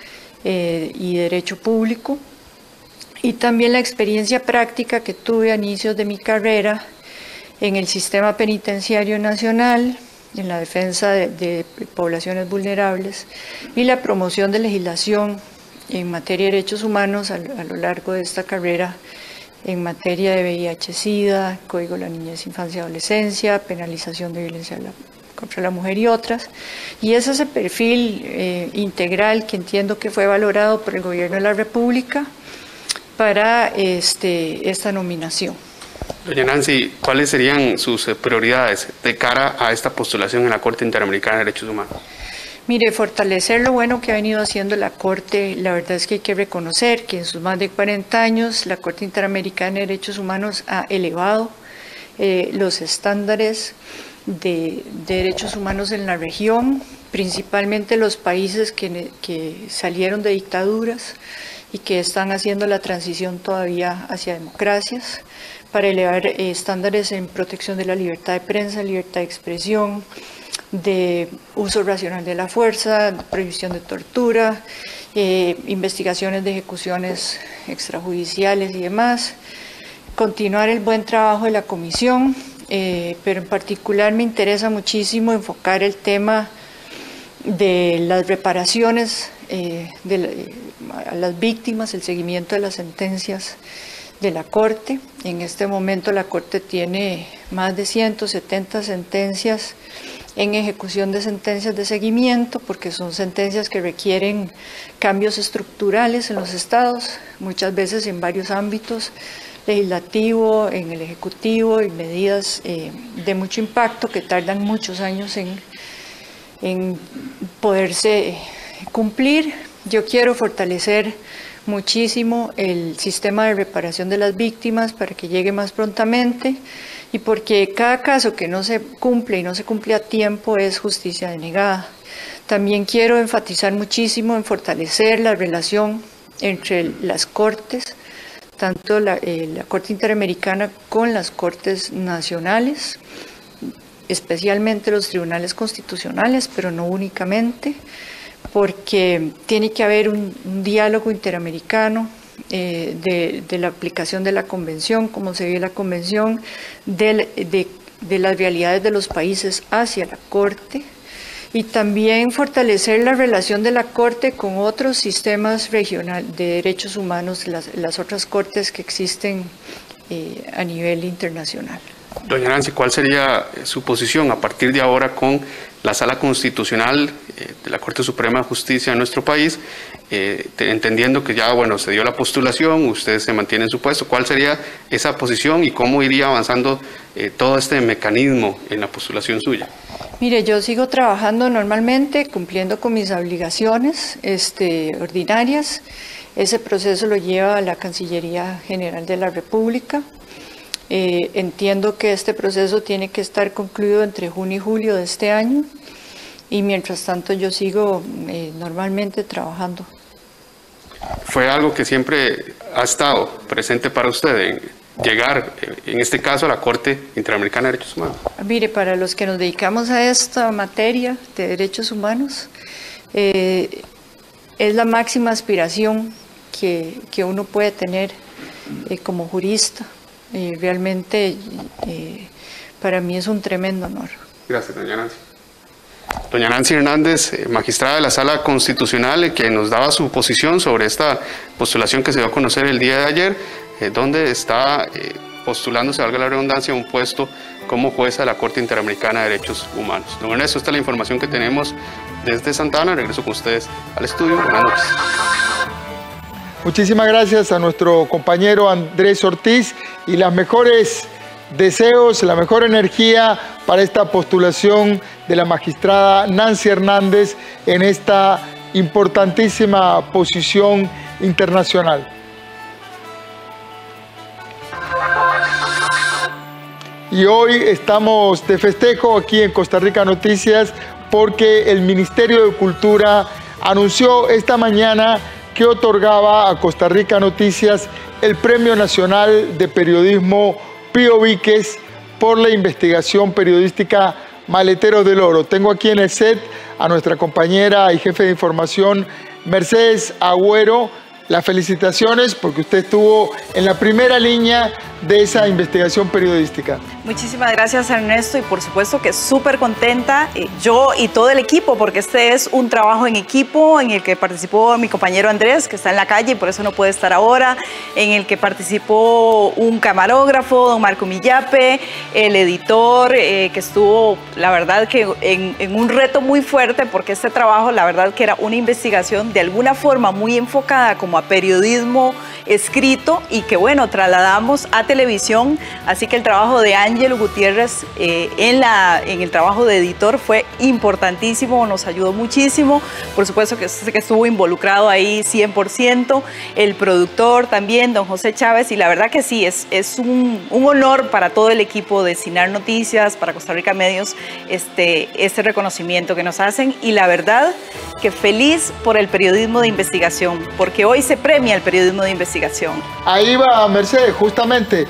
y derecho público. Y también la experiencia práctica que tuve a inicios de mi carrera en el sistema penitenciario nacional, en la defensa de poblaciones vulnerables y la promoción de legislación en materia de derechos humanos a lo largo de esta carrera en materia de VIH-Sida, Código de la Niñez, Infancia y Adolescencia, penalización de violencia contra la mujer y otras. Y es ese perfil integral que entiendo que fue valorado por el Gobierno de la República para esta nominación. Doña Nancy, ¿cuáles serían sus prioridades de cara a esta postulación en la Corte Interamericana de Derechos Humanos? Mire, fortalecer lo bueno que ha venido haciendo la Corte. La verdad es que hay que reconocer que en sus más de 40 años la Corte Interamericana de Derechos Humanos ha elevado los estándares de derechos humanos en la región, principalmente los países que salieron de dictaduras y que están haciendo la transición todavía hacia democracias, para elevar estándares en protección de la libertad de prensa, libertad de expresión, de uso racional de la fuerza, prohibición de tortura, investigaciones de ejecuciones extrajudiciales y demás. Continuar el buen trabajo de la comisión, pero en particular me interesa muchísimo enfocar el tema de las reparaciones a las víctimas, el seguimiento de las sentencias de la Corte. En este momento la Corte tiene más de 170 sentencias en ejecución de sentencias de seguimiento, porque son sentencias que requieren cambios estructurales en los estados, muchas veces en varios ámbitos, legislativo, en el ejecutivo, y medidas de mucho impacto que tardan muchos años en poderse cumplir. Yo quiero fortalecer muchísimo el sistema de reparación de las víctimas para que llegue más prontamente, y porque cada caso que no se cumple y no se cumple a tiempo es justicia denegada. También quiero enfatizar muchísimo en fortalecer la relación entre las cortes, tanto la Corte Interamericana con las cortes nacionales, especialmente los tribunales constitucionales, pero no únicamente, porque tiene que haber un diálogo interamericano de la aplicación de la Convención, como se ve la Convención, de las realidades de los países hacia la Corte, y también fortalecer la relación de la Corte con otros sistemas regionales de derechos humanos, las otras cortes que existen a nivel internacional. Doña Nancy, ¿cuál sería su posición a partir de ahora con la Sala Constitucional de la Corte Suprema de Justicia de nuestro país, entendiendo que ya se dio la postulación, usted se mantiene en su puesto? ¿Cuál sería esa posición y cómo iría avanzando todo este mecanismo en la postulación suya? Mire, yo sigo trabajando normalmente, cumpliendo con mis obligaciones ordinarias. Ese proceso lo lleva la Cancillería General de la República. Entiendo que este proceso tiene que estar concluido entre junio y julio de este año, y mientras tanto yo sigo normalmente trabajando. ¿Fue algo que siempre ha estado presente para usted, en llegar, en este caso, a la Corte Interamericana de Derechos Humanos? Mire, para los que nos dedicamos a esta materia de derechos humanos, es la máxima aspiración que uno puede tener como jurista. Realmente para mí es un tremendo honor. Gracias, doña Nancy. Doña Nancy Hernández, magistrada de la Sala Constitucional, que nos daba su posición sobre esta postulación que se dio a conocer el día de ayer, donde está postulándose, valga la redundancia, un puesto como jueza de la Corte Interamericana de Derechos Humanos. Don Ernesto, esta es la información que tenemos desde Santa Ana. Regreso con ustedes al estudio. Buenas noches. Muchísimas gracias a nuestro compañero Andrés Ortiz, y las mejores deseos, la mejor energía para esta postulación de la magistrada Nancy Hernández en esta importantísima posición internacional. Y hoy estamos de festejo aquí en Costa Rica Noticias porque el Ministerio de Cultura anunció esta mañana que otorgaba a Costa Rica Noticias el Premio Nacional de Periodismo Pío Víquez por la investigación periodística Maleteros del Oro. Tengo aquí en el set a nuestra compañera y jefe de información, Mercedes Agüero. Las felicitaciones porque usted estuvo en la primera línea de esa investigación periodística. Muchísimas gracias, Ernesto, y por supuesto que súper contenta yo y todo el equipo, porque este es un trabajo en equipo en el que participó mi compañero Andrés, que está en la calle y por eso no puede estar ahora, en el que participó un camarógrafo, don Marco Millape, el editor, que estuvo, la verdad, que en un reto muy fuerte, porque este trabajo, la verdad, que era una investigación de alguna forma muy enfocada como a periodismo escrito y que, bueno, trasladamos a televisión, así que el trabajo de Ángel Gutiérrez en el trabajo de editor fue importantísimo, nos ayudó muchísimo, por supuesto que estuvo involucrado ahí 100%, el productor también, don José Chávez, y la verdad que sí, es un honor para todo el equipo de CINAR Noticias, para Costa Rica Medios, este reconocimiento que nos hacen, y la verdad que feliz por el periodismo de investigación, porque hoy se premia el periodismo de investigación. Ahí va, Mercedes, justamente.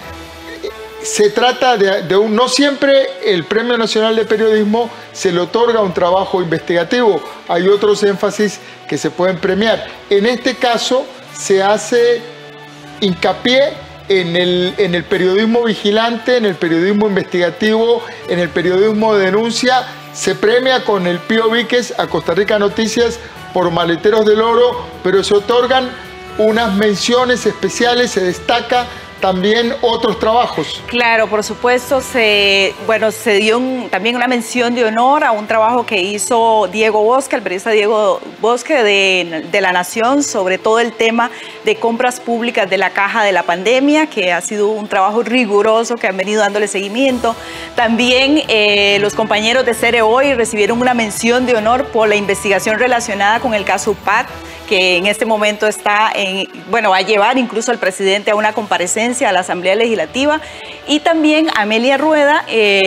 Se trata no siempre el Premio Nacional de Periodismo se le otorga un trabajo investigativo. Hay otros énfasis que se pueden premiar. En este caso se hace hincapié en el periodismo vigilante, en el periodismo investigativo, en el periodismo de denuncia. Se premia con el Pío Víquez a Costa Rica Noticias por Maleteros del Oro, pero se otorgan unas menciones especiales, se destaca también otros trabajos. Claro, por supuesto, se dio también una mención de honor a un trabajo que hizo Diego Bosque, el periodista Diego Bosque de La Nación, sobre todo el tema de compras públicas de la caja de la pandemia, que ha sido un trabajo riguroso que han venido dándole seguimiento. También los compañeros de Cere Hoy recibieron una mención de honor por la investigación relacionada con el caso UPAD, que en este momento va a llevar incluso al presidente a una comparecencia a la Asamblea Legislativa, y también Amelia Rueda,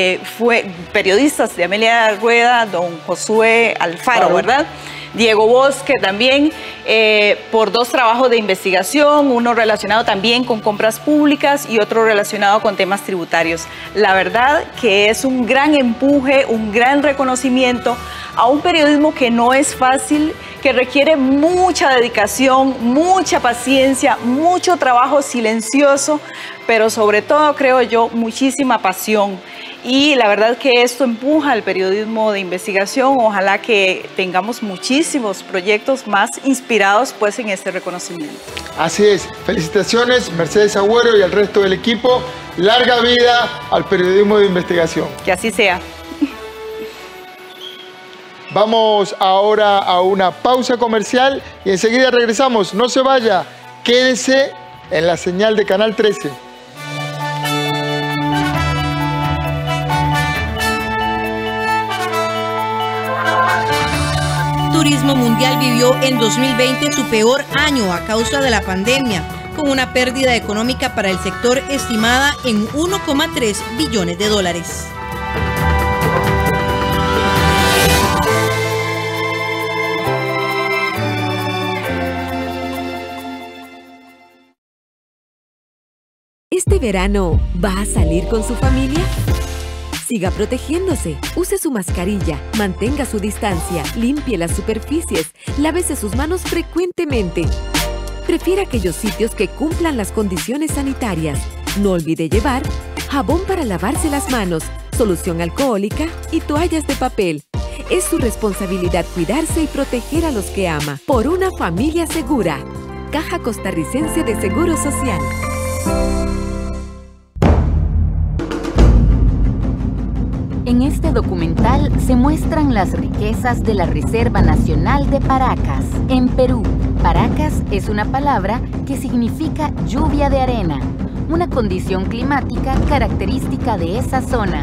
periodistas de Amelia Rueda, don Josué Alfaro, ¿verdad? Diego Bosque también, por 2 trabajos de investigación, uno relacionado también con compras públicas y otro relacionado con temas tributarios. La verdad que es un gran empuje, un gran reconocimiento a un periodismo que no es fácil, que requiere mucha dedicación, mucha paciencia, mucho trabajo silencioso, pero sobre todo, creo yo, muchísima pasión. Y la verdad que esto empuja al periodismo de investigación. Ojalá que tengamos muchísimos proyectos más inspirados pues en este reconocimiento. Así es. Felicitaciones, Mercedes Agüero y al resto del equipo. Larga vida al periodismo de investigación. Que así sea. Vamos ahora a una pausa comercial y enseguida regresamos. No se vaya, quédese en la señal de Canal 13. Turismo mundial vivió en 2020 su peor año a causa de la pandemia, con una pérdida económica para el sector estimada en 1,3 billones de dólares. ¿Este verano va a salir con su familia? Siga protegiéndose, use su mascarilla, mantenga su distancia, limpie las superficies, lávese sus manos frecuentemente. Prefiera aquellos sitios que cumplan las condiciones sanitarias. No olvide llevar jabón para lavarse las manos, solución alcohólica y toallas de papel. Es su responsabilidad cuidarse y proteger a los que ama. Por una familia segura. Caja Costarricense de Seguro Social. En este documental se muestran las riquezas de la Reserva Nacional de Paracas, en Perú. Paracas es una palabra que significa lluvia de arena, una condición climática característica de esa zona.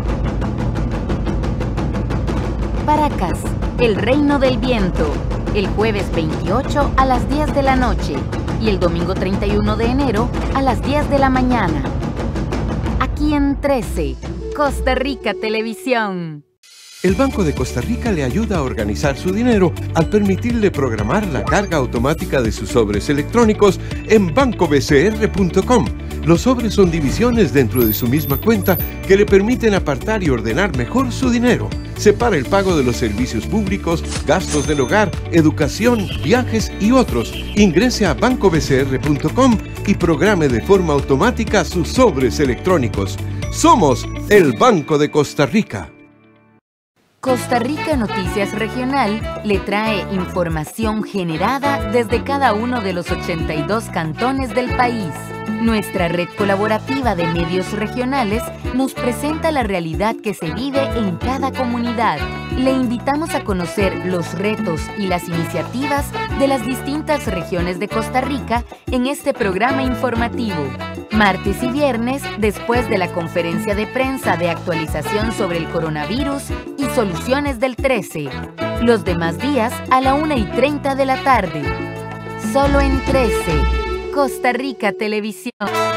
Paracas, el reino del viento, el jueves 28 a las 10 de la noche y el domingo 31 de enero a las 10 de la mañana. Aquí en 13, Costa Rica Televisión. El Banco de Costa Rica le ayuda a organizar su dinero al permitirle programar la carga automática de sus sobres electrónicos en bancobcr.com. Los sobres son divisiones dentro de su misma cuenta que le permiten apartar y ordenar mejor su dinero. Separa el pago de los servicios públicos, gastos del hogar, educación, viajes y otros. Ingrese a bancobcr.com y programe de forma automática sus sobres electrónicos. Somos el Banco de Costa Rica. Costa Rica Noticias Regional le trae información generada desde cada uno de los 82 cantones del país. Nuestra red colaborativa de medios regionales nos presenta la realidad que se vive en cada comunidad. Le invitamos a conocer los retos y las iniciativas de las distintas regiones de Costa Rica en este programa informativo. Martes y viernes, después de la conferencia de prensa de actualización sobre el coronavirus y soluciones del 13. Los demás días a la 1:30 de la tarde. Solo en 13. Costa Rica Televisión.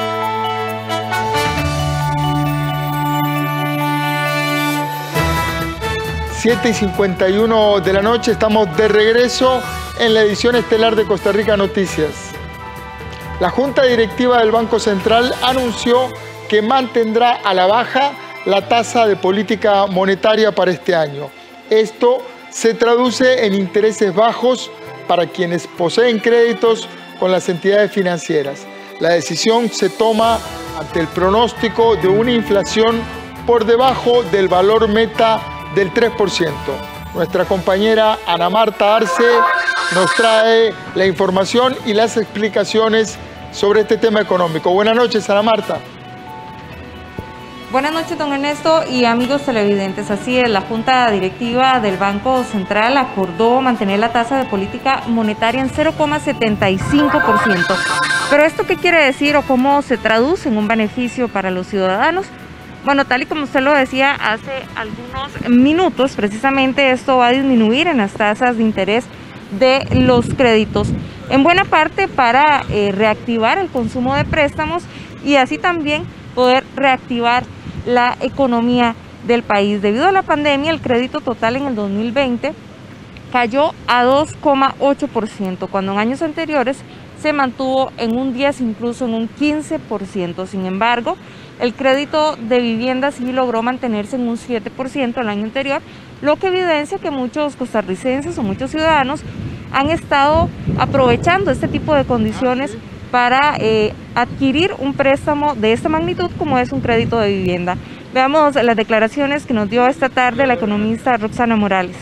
7:51 de la noche, estamos de regreso en la edición estelar de Costa Rica Noticias. La Junta Directiva del Banco Central anunció que mantendrá a la baja la tasa de política monetaria para este año. Esto se traduce en intereses bajos para quienes poseen créditos con las entidades financieras. La decisión se toma ante el pronóstico de una inflación por debajo del valor meta del 3%. Nuestra compañera Ana Marta Arce nos trae la información y las explicaciones sobre este tema económico. Buenas noches, Ana Marta. Buenas noches, don Ernesto y amigos televidentes. Así es, la Junta Directiva del Banco Central acordó mantener la tasa de política monetaria en 0,75%. ¿Pero esto qué quiere decir o cómo se traduce en un beneficio para los ciudadanos? Bueno, tal y como usted lo decía hace algunos minutos, precisamente esto va a disminuir en las tasas de interés de los créditos, en buena parte para reactivar el consumo de préstamos y así también poder reactivar la economía del país. Debido a la pandemia, el crédito total en el 2020 cayó a 2,8%, cuando en años anteriores se mantuvo en un 10, incluso en un 15%. Sin embargo, el crédito de vivienda sí logró mantenerse en un 7% el año anterior, lo que evidencia que muchos costarricenses o muchos ciudadanos han estado aprovechando este tipo de condiciones para adquirir un préstamo de esta magnitud como es un crédito de vivienda. Veamos las declaraciones que nos dio esta tarde la economista Roxana Morales.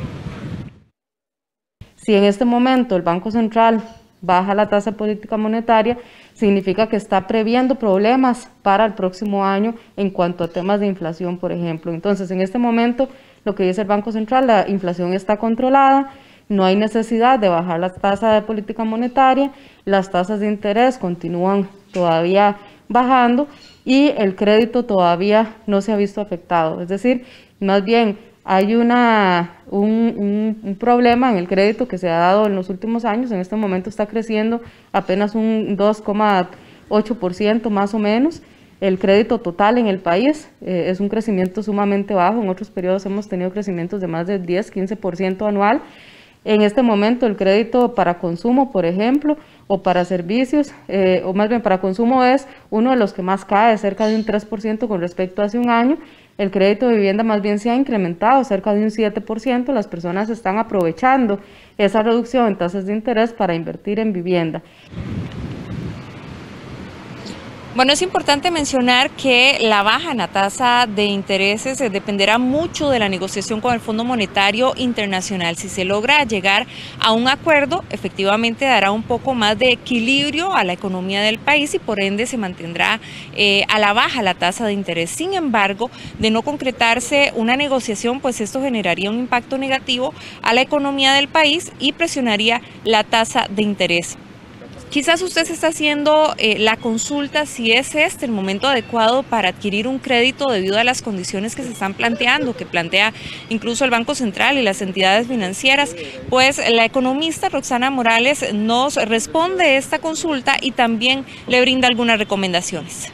Si en este momento el Banco Central baja la tasa de política monetaria, significa que está previendo problemas para el próximo año en cuanto a temas de inflación, por ejemplo. Entonces, en este momento, lo que dice el Banco Central, la inflación está controlada, no hay necesidad de bajar la tasa de política monetaria, las tasas de interés continúan todavía bajando y el crédito todavía no se ha visto afectado. Es decir, más bien hay un problema en el crédito que se ha dado en los últimos años. En este momento está creciendo apenas un 2,8% más o menos. El crédito total en el país es un crecimiento sumamente bajo. En otros periodos hemos tenido crecimientos de más del 10-15% anual. En este momento el crédito para consumo, por ejemplo, o para servicios, o más bien para consumo es uno de los que más cae, cerca de un 3% con respecto a hace un año. El crédito de vivienda más bien se ha incrementado cerca de un 7%, las personas están aprovechando esa reducción en tasas de interés para invertir en vivienda. Bueno, es importante mencionar que la baja en la tasa de intereses dependerá mucho de la negociación con el Fondo Monetario Internacional. Si se logra llegar a un acuerdo, efectivamente dará un poco más de equilibrio a la economía del país y por ende se mantendrá a la baja la tasa de interés. Sin embargo, de no concretarse una negociación, pues esto generaría un impacto negativo a la economía del país y presionaría la tasa de interés. Quizás usted se está haciendo la consulta si es este el momento adecuado para adquirir un crédito debido a las condiciones que se están planteando, que plantea incluso el Banco Central y las entidades financieras. Pues la economista Roxana Morales nos responde esta consulta y también le brinda algunas recomendaciones.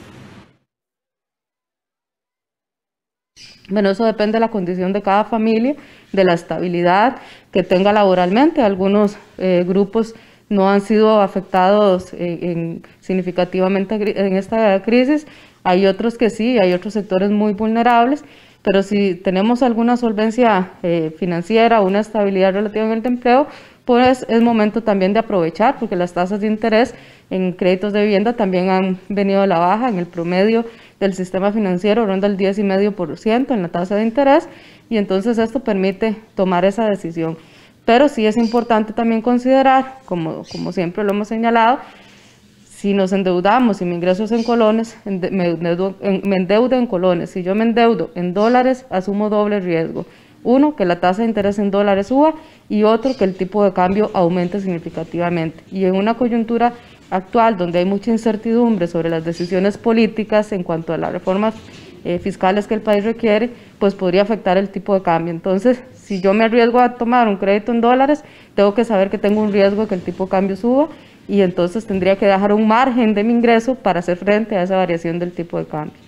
Bueno, eso depende de la condición de cada familia, de la estabilidad que tenga laboralmente. Algunos grupos no han sido afectados significativamente en esta crisis, hay otros que sí, hay otros sectores muy vulnerables, pero si tenemos alguna solvencia financiera, una estabilidad relativamente al empleo, pues es momento también de aprovechar, porque las tasas de interés en créditos de vivienda también han venido a la baja. En el promedio del sistema financiero ronda el 10,5% en la tasa de interés, y entonces esto permite tomar esa decisión. Pero sí es importante también considerar, como siempre lo hemos señalado, si nos endeudamos, si mi ingreso es en colones, me endeudo en colones. Si yo me endeudo en dólares, asumo doble riesgo. Uno, que la tasa de interés en dólares suba, y otro, que el tipo de cambio aumente significativamente. Y en una coyuntura actual donde hay mucha incertidumbre sobre las decisiones políticas en cuanto a las reformas fiscales que el país requiere, pues podría afectar el tipo de cambio. Entonces, si yo me arriesgo a tomar un crédito en dólares, tengo que saber que tengo un riesgo de que el tipo de cambio suba, y entonces tendría que dejar un margen de mi ingreso para hacer frente a esa variación del tipo de cambio.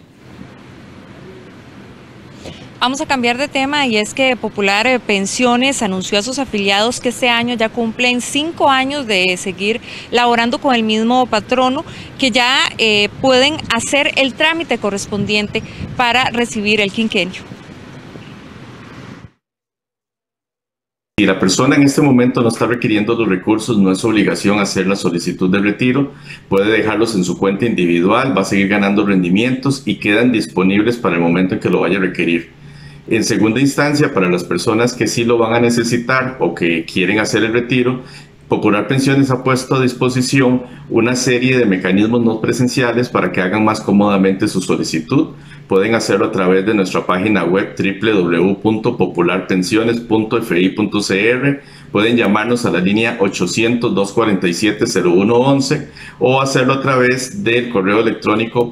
Vamos a cambiar de tema, y es que Popular Pensiones anunció a sus afiliados que este año ya cumplen 5 años de seguir laborando con el mismo patrono, que ya pueden hacer el trámite correspondiente para recibir el quinquenio. Si la persona en este momento no está requiriendo los recursos, no es obligación hacer la solicitud de retiro, puede dejarlos en su cuenta individual, va a seguir ganando rendimientos y quedan disponibles para el momento en que lo vaya a requerir. En segunda instancia, para las personas que sí lo van a necesitar o que quieren hacer el retiro, Popular Pensiones ha puesto a disposición una serie de mecanismos no presenciales para que hagan más cómodamente su solicitud. Pueden hacerlo a través de nuestra página web www.popularpensiones.fi.cr. Pueden llamarnos a la línea 800-247-0111 o hacerlo a través del correo electrónico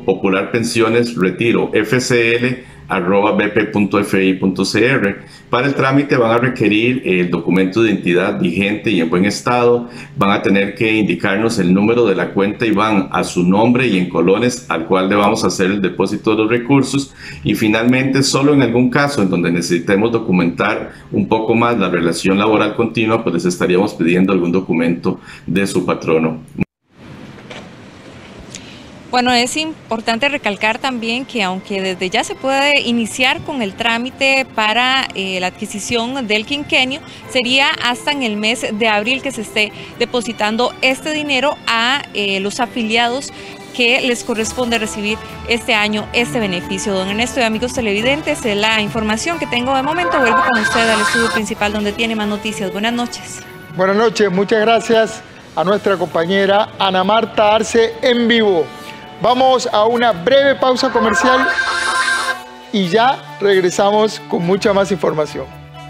popularpensionesretiro@bp.fi.cr. Para el trámite van a requerir el documento de identidad vigente y en buen estado. Van a tener que indicarnos el número de la cuenta IBAN a su nombre y en colones al cual le vamos a hacer el depósito de los recursos. Y finalmente, solo en algún caso en donde necesitemos documentar un poco más la relación laboral continua, pues les estaríamos pidiendo algún documento de su patrono. Bueno, es importante recalcar también que aunque desde ya se puede iniciar con el trámite para la adquisición del quinquenio, sería hasta en el mes de abril que se esté depositando este dinero a los afiliados que les corresponde recibir este año este beneficio. Don Ernesto y amigos televidentes, es la información que tengo de momento. Vuelvo con usted al estudio principal donde tiene más noticias. Buenas noches. Buenas noches, muchas gracias a nuestra compañera Ana Marta Arce en vivo. Vamos a una breve pausa comercial y ya regresamos con mucha más información.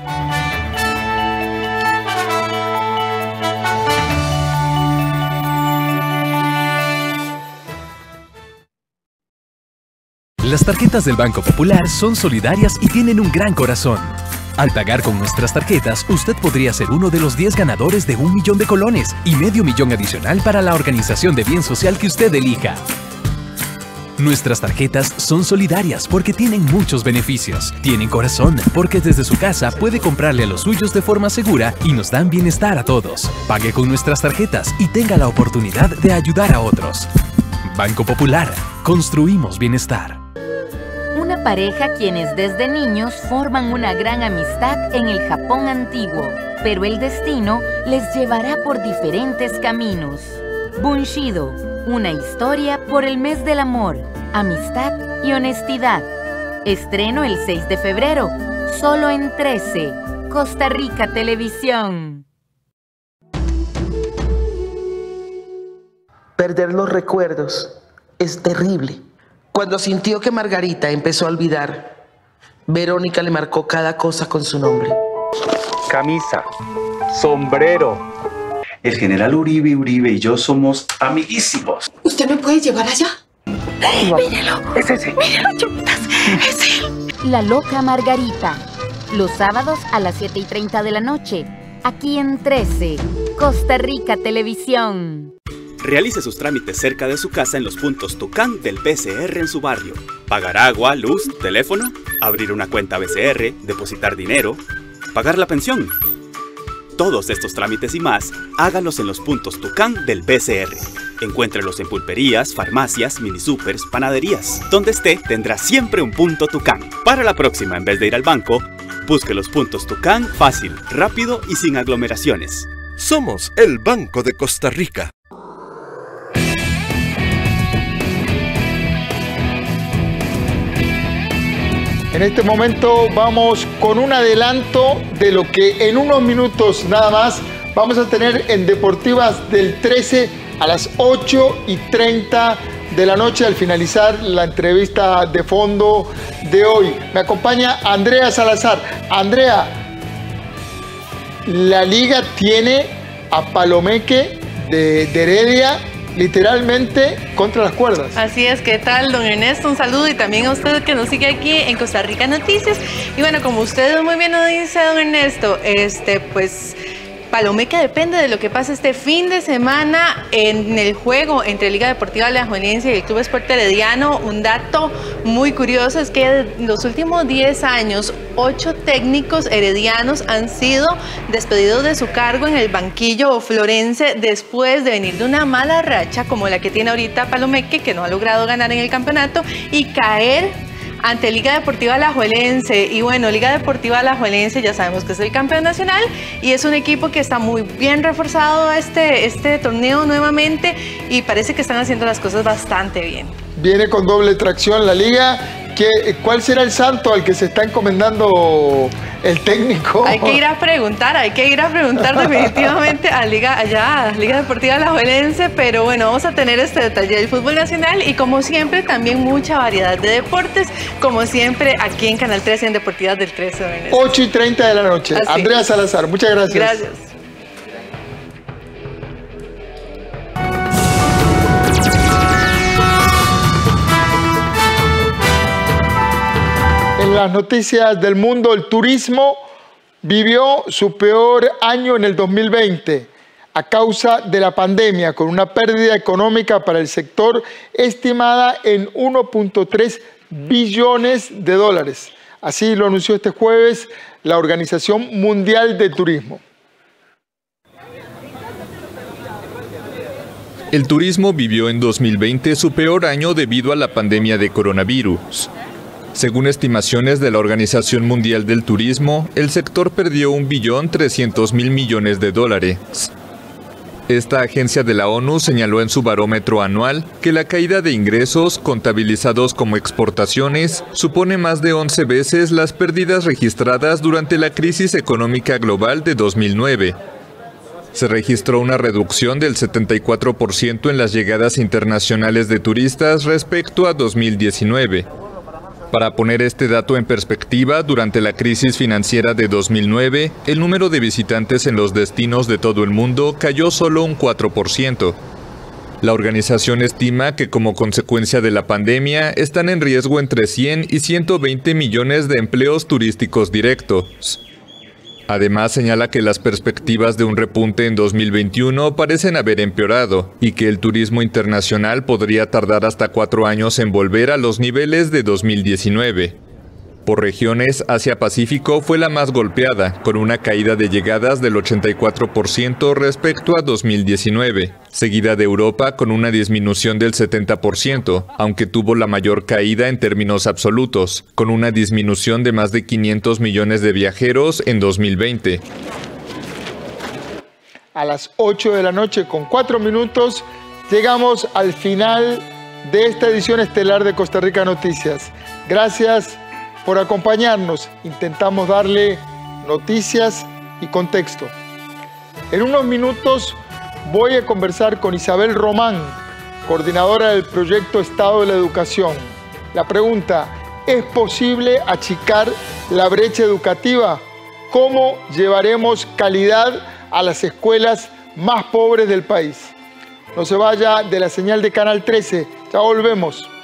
Las tarjetas del Banco Popular son solidarias y tienen un gran corazón. Al pagar con nuestras tarjetas, usted podría ser uno de los 10 ganadores de 1 millón de colones y medio millón adicional para la organización de bien social que usted elija. Nuestras tarjetas son solidarias porque tienen muchos beneficios. Tienen corazón porque desde su casa puede comprarle a los suyos de forma segura y nos dan bienestar a todos. Pague con nuestras tarjetas y tenga la oportunidad de ayudar a otros. Banco Popular. Construimos bienestar. Una pareja quienes desde niños forman una gran amistad en el Japón antiguo, pero el destino les llevará por diferentes caminos. Bunshido, una historia por el mes del amor, amistad y honestidad. Estreno el 6 de febrero, solo en 13, Costa Rica Televisión. Perder los recuerdos es terrible. Cuando sintió que Margarita empezó a olvidar, Verónica le marcó cada cosa con su nombre. Camisa, sombrero, El general Uribe y yo somos amiguísimos. ¿Usted me puede llevar allá? Mírelo. Es ese. Mírelo, chupitas. Es él. La Loca Margarita. Los sábados a las 7:30 de la noche. Aquí en 13, Costa Rica Televisión. Realice sus trámites cerca de su casa en los puntos Tucán del BCR en su barrio. Pagar agua, luz, teléfono, abrir una cuenta BCR, depositar dinero, pagar la pensión. Todos estos trámites y más, hágalos en los puntos Tucán del BCR. Encuéntrelos en pulperías, farmacias, minisupers, panaderías. Donde esté, tendrá siempre un punto Tucán. Para la próxima, en vez de ir al banco, busque los puntos Tucán fácil, rápido y sin aglomeraciones. Somos el Banco de Costa Rica. En este momento vamos con un adelanto de lo que en unos minutos nada más vamos a tener en Deportivas del 13 a las 8:30 de la noche al finalizar la entrevista de fondo de hoy. Me acompaña Andrea Salazar. Andrea, la liga tiene a Palomeque de Heredia literalmente contra las cuerdas. Así es, ¿qué tal, don Ernesto? Un saludo y también a usted que nos sigue aquí en Costa Rica Noticias. Y bueno, como usted muy bien lo dice, don Ernesto, pues Palomeque depende de lo que pase este fin de semana en el juego entre Liga Deportiva Alajuelense y el Club Sport Herediano. Un dato muy curioso es que en los últimos 10 años, 8 técnicos heredianos han sido despedidos de su cargo en el banquillo florense después de venir de una mala racha como la que tiene ahorita Palomeque, que no ha logrado ganar en el campeonato, y caer ante Liga Deportiva Alajuelense. Y bueno, Liga Deportiva Alajuelense ya sabemos que es el campeón nacional y es un equipo que está muy bien reforzado a este torneo nuevamente y parece que están haciendo las cosas bastante bien. Viene con doble tracción la liga. ¿Cuál será el santo al que se está encomendando el técnico? Hay que ir a preguntar definitivamente a Liga Deportiva Alajuelense, pero bueno, vamos a tener este detalle del fútbol nacional y como siempre también mucha variedad de deportes, como siempre aquí en Canal 13 en Deportivas del 13. 8:30 de la noche. Así. Andrea Salazar, muchas gracias. Gracias. En las noticias del mundo, el turismo vivió su peor año en el 2020 a causa de la pandemia, con una pérdida económica para el sector estimada en 1.3 billones de dólares. Así lo anunció este jueves la Organización Mundial del Turismo. El turismo vivió en 2020 su peor año debido a la pandemia de coronavirus. Según estimaciones de la Organización Mundial del Turismo, el sector perdió 1.3 billones de dólares. Esta agencia de la ONU señaló en su barómetro anual que la caída de ingresos, contabilizados como exportaciones, supone más de 11 veces las pérdidas registradas durante la crisis económica global de 2009. Se registró una reducción del 74% en las llegadas internacionales de turistas respecto a 2019. Para poner este dato en perspectiva, durante la crisis financiera de 2009, el número de visitantes en los destinos de todo el mundo cayó solo un 4%. La organización estima que como consecuencia de la pandemia están en riesgo entre 100 y 120 millones de empleos turísticos directos. Además, señala que las perspectivas de un repunte en 2021 parecen haber empeorado y que el turismo internacional podría tardar hasta 4 años en volver a los niveles de 2019. Por regiones, Asia-Pacífico fue la más golpeada, con una caída de llegadas del 84% respecto a 2019, seguida de Europa con una disminución del 70%, aunque tuvo la mayor caída en términos absolutos, con una disminución de más de 500 millones de viajeros en 2020. A las 8 de la noche con 4 minutos llegamos al final de esta edición estelar de Costa Rica Noticias. Gracias por acompañarnos. Intentamos darle noticias y contexto. En unos minutos voy a conversar con Isabel Román, coordinadora del proyecto Estado de la Educación. La pregunta, ¿es posible achicar la brecha educativa? ¿Cómo llevaremos calidad a las escuelas más pobres del país. No se vaya de la señal de Canal 13. Ya volvemos.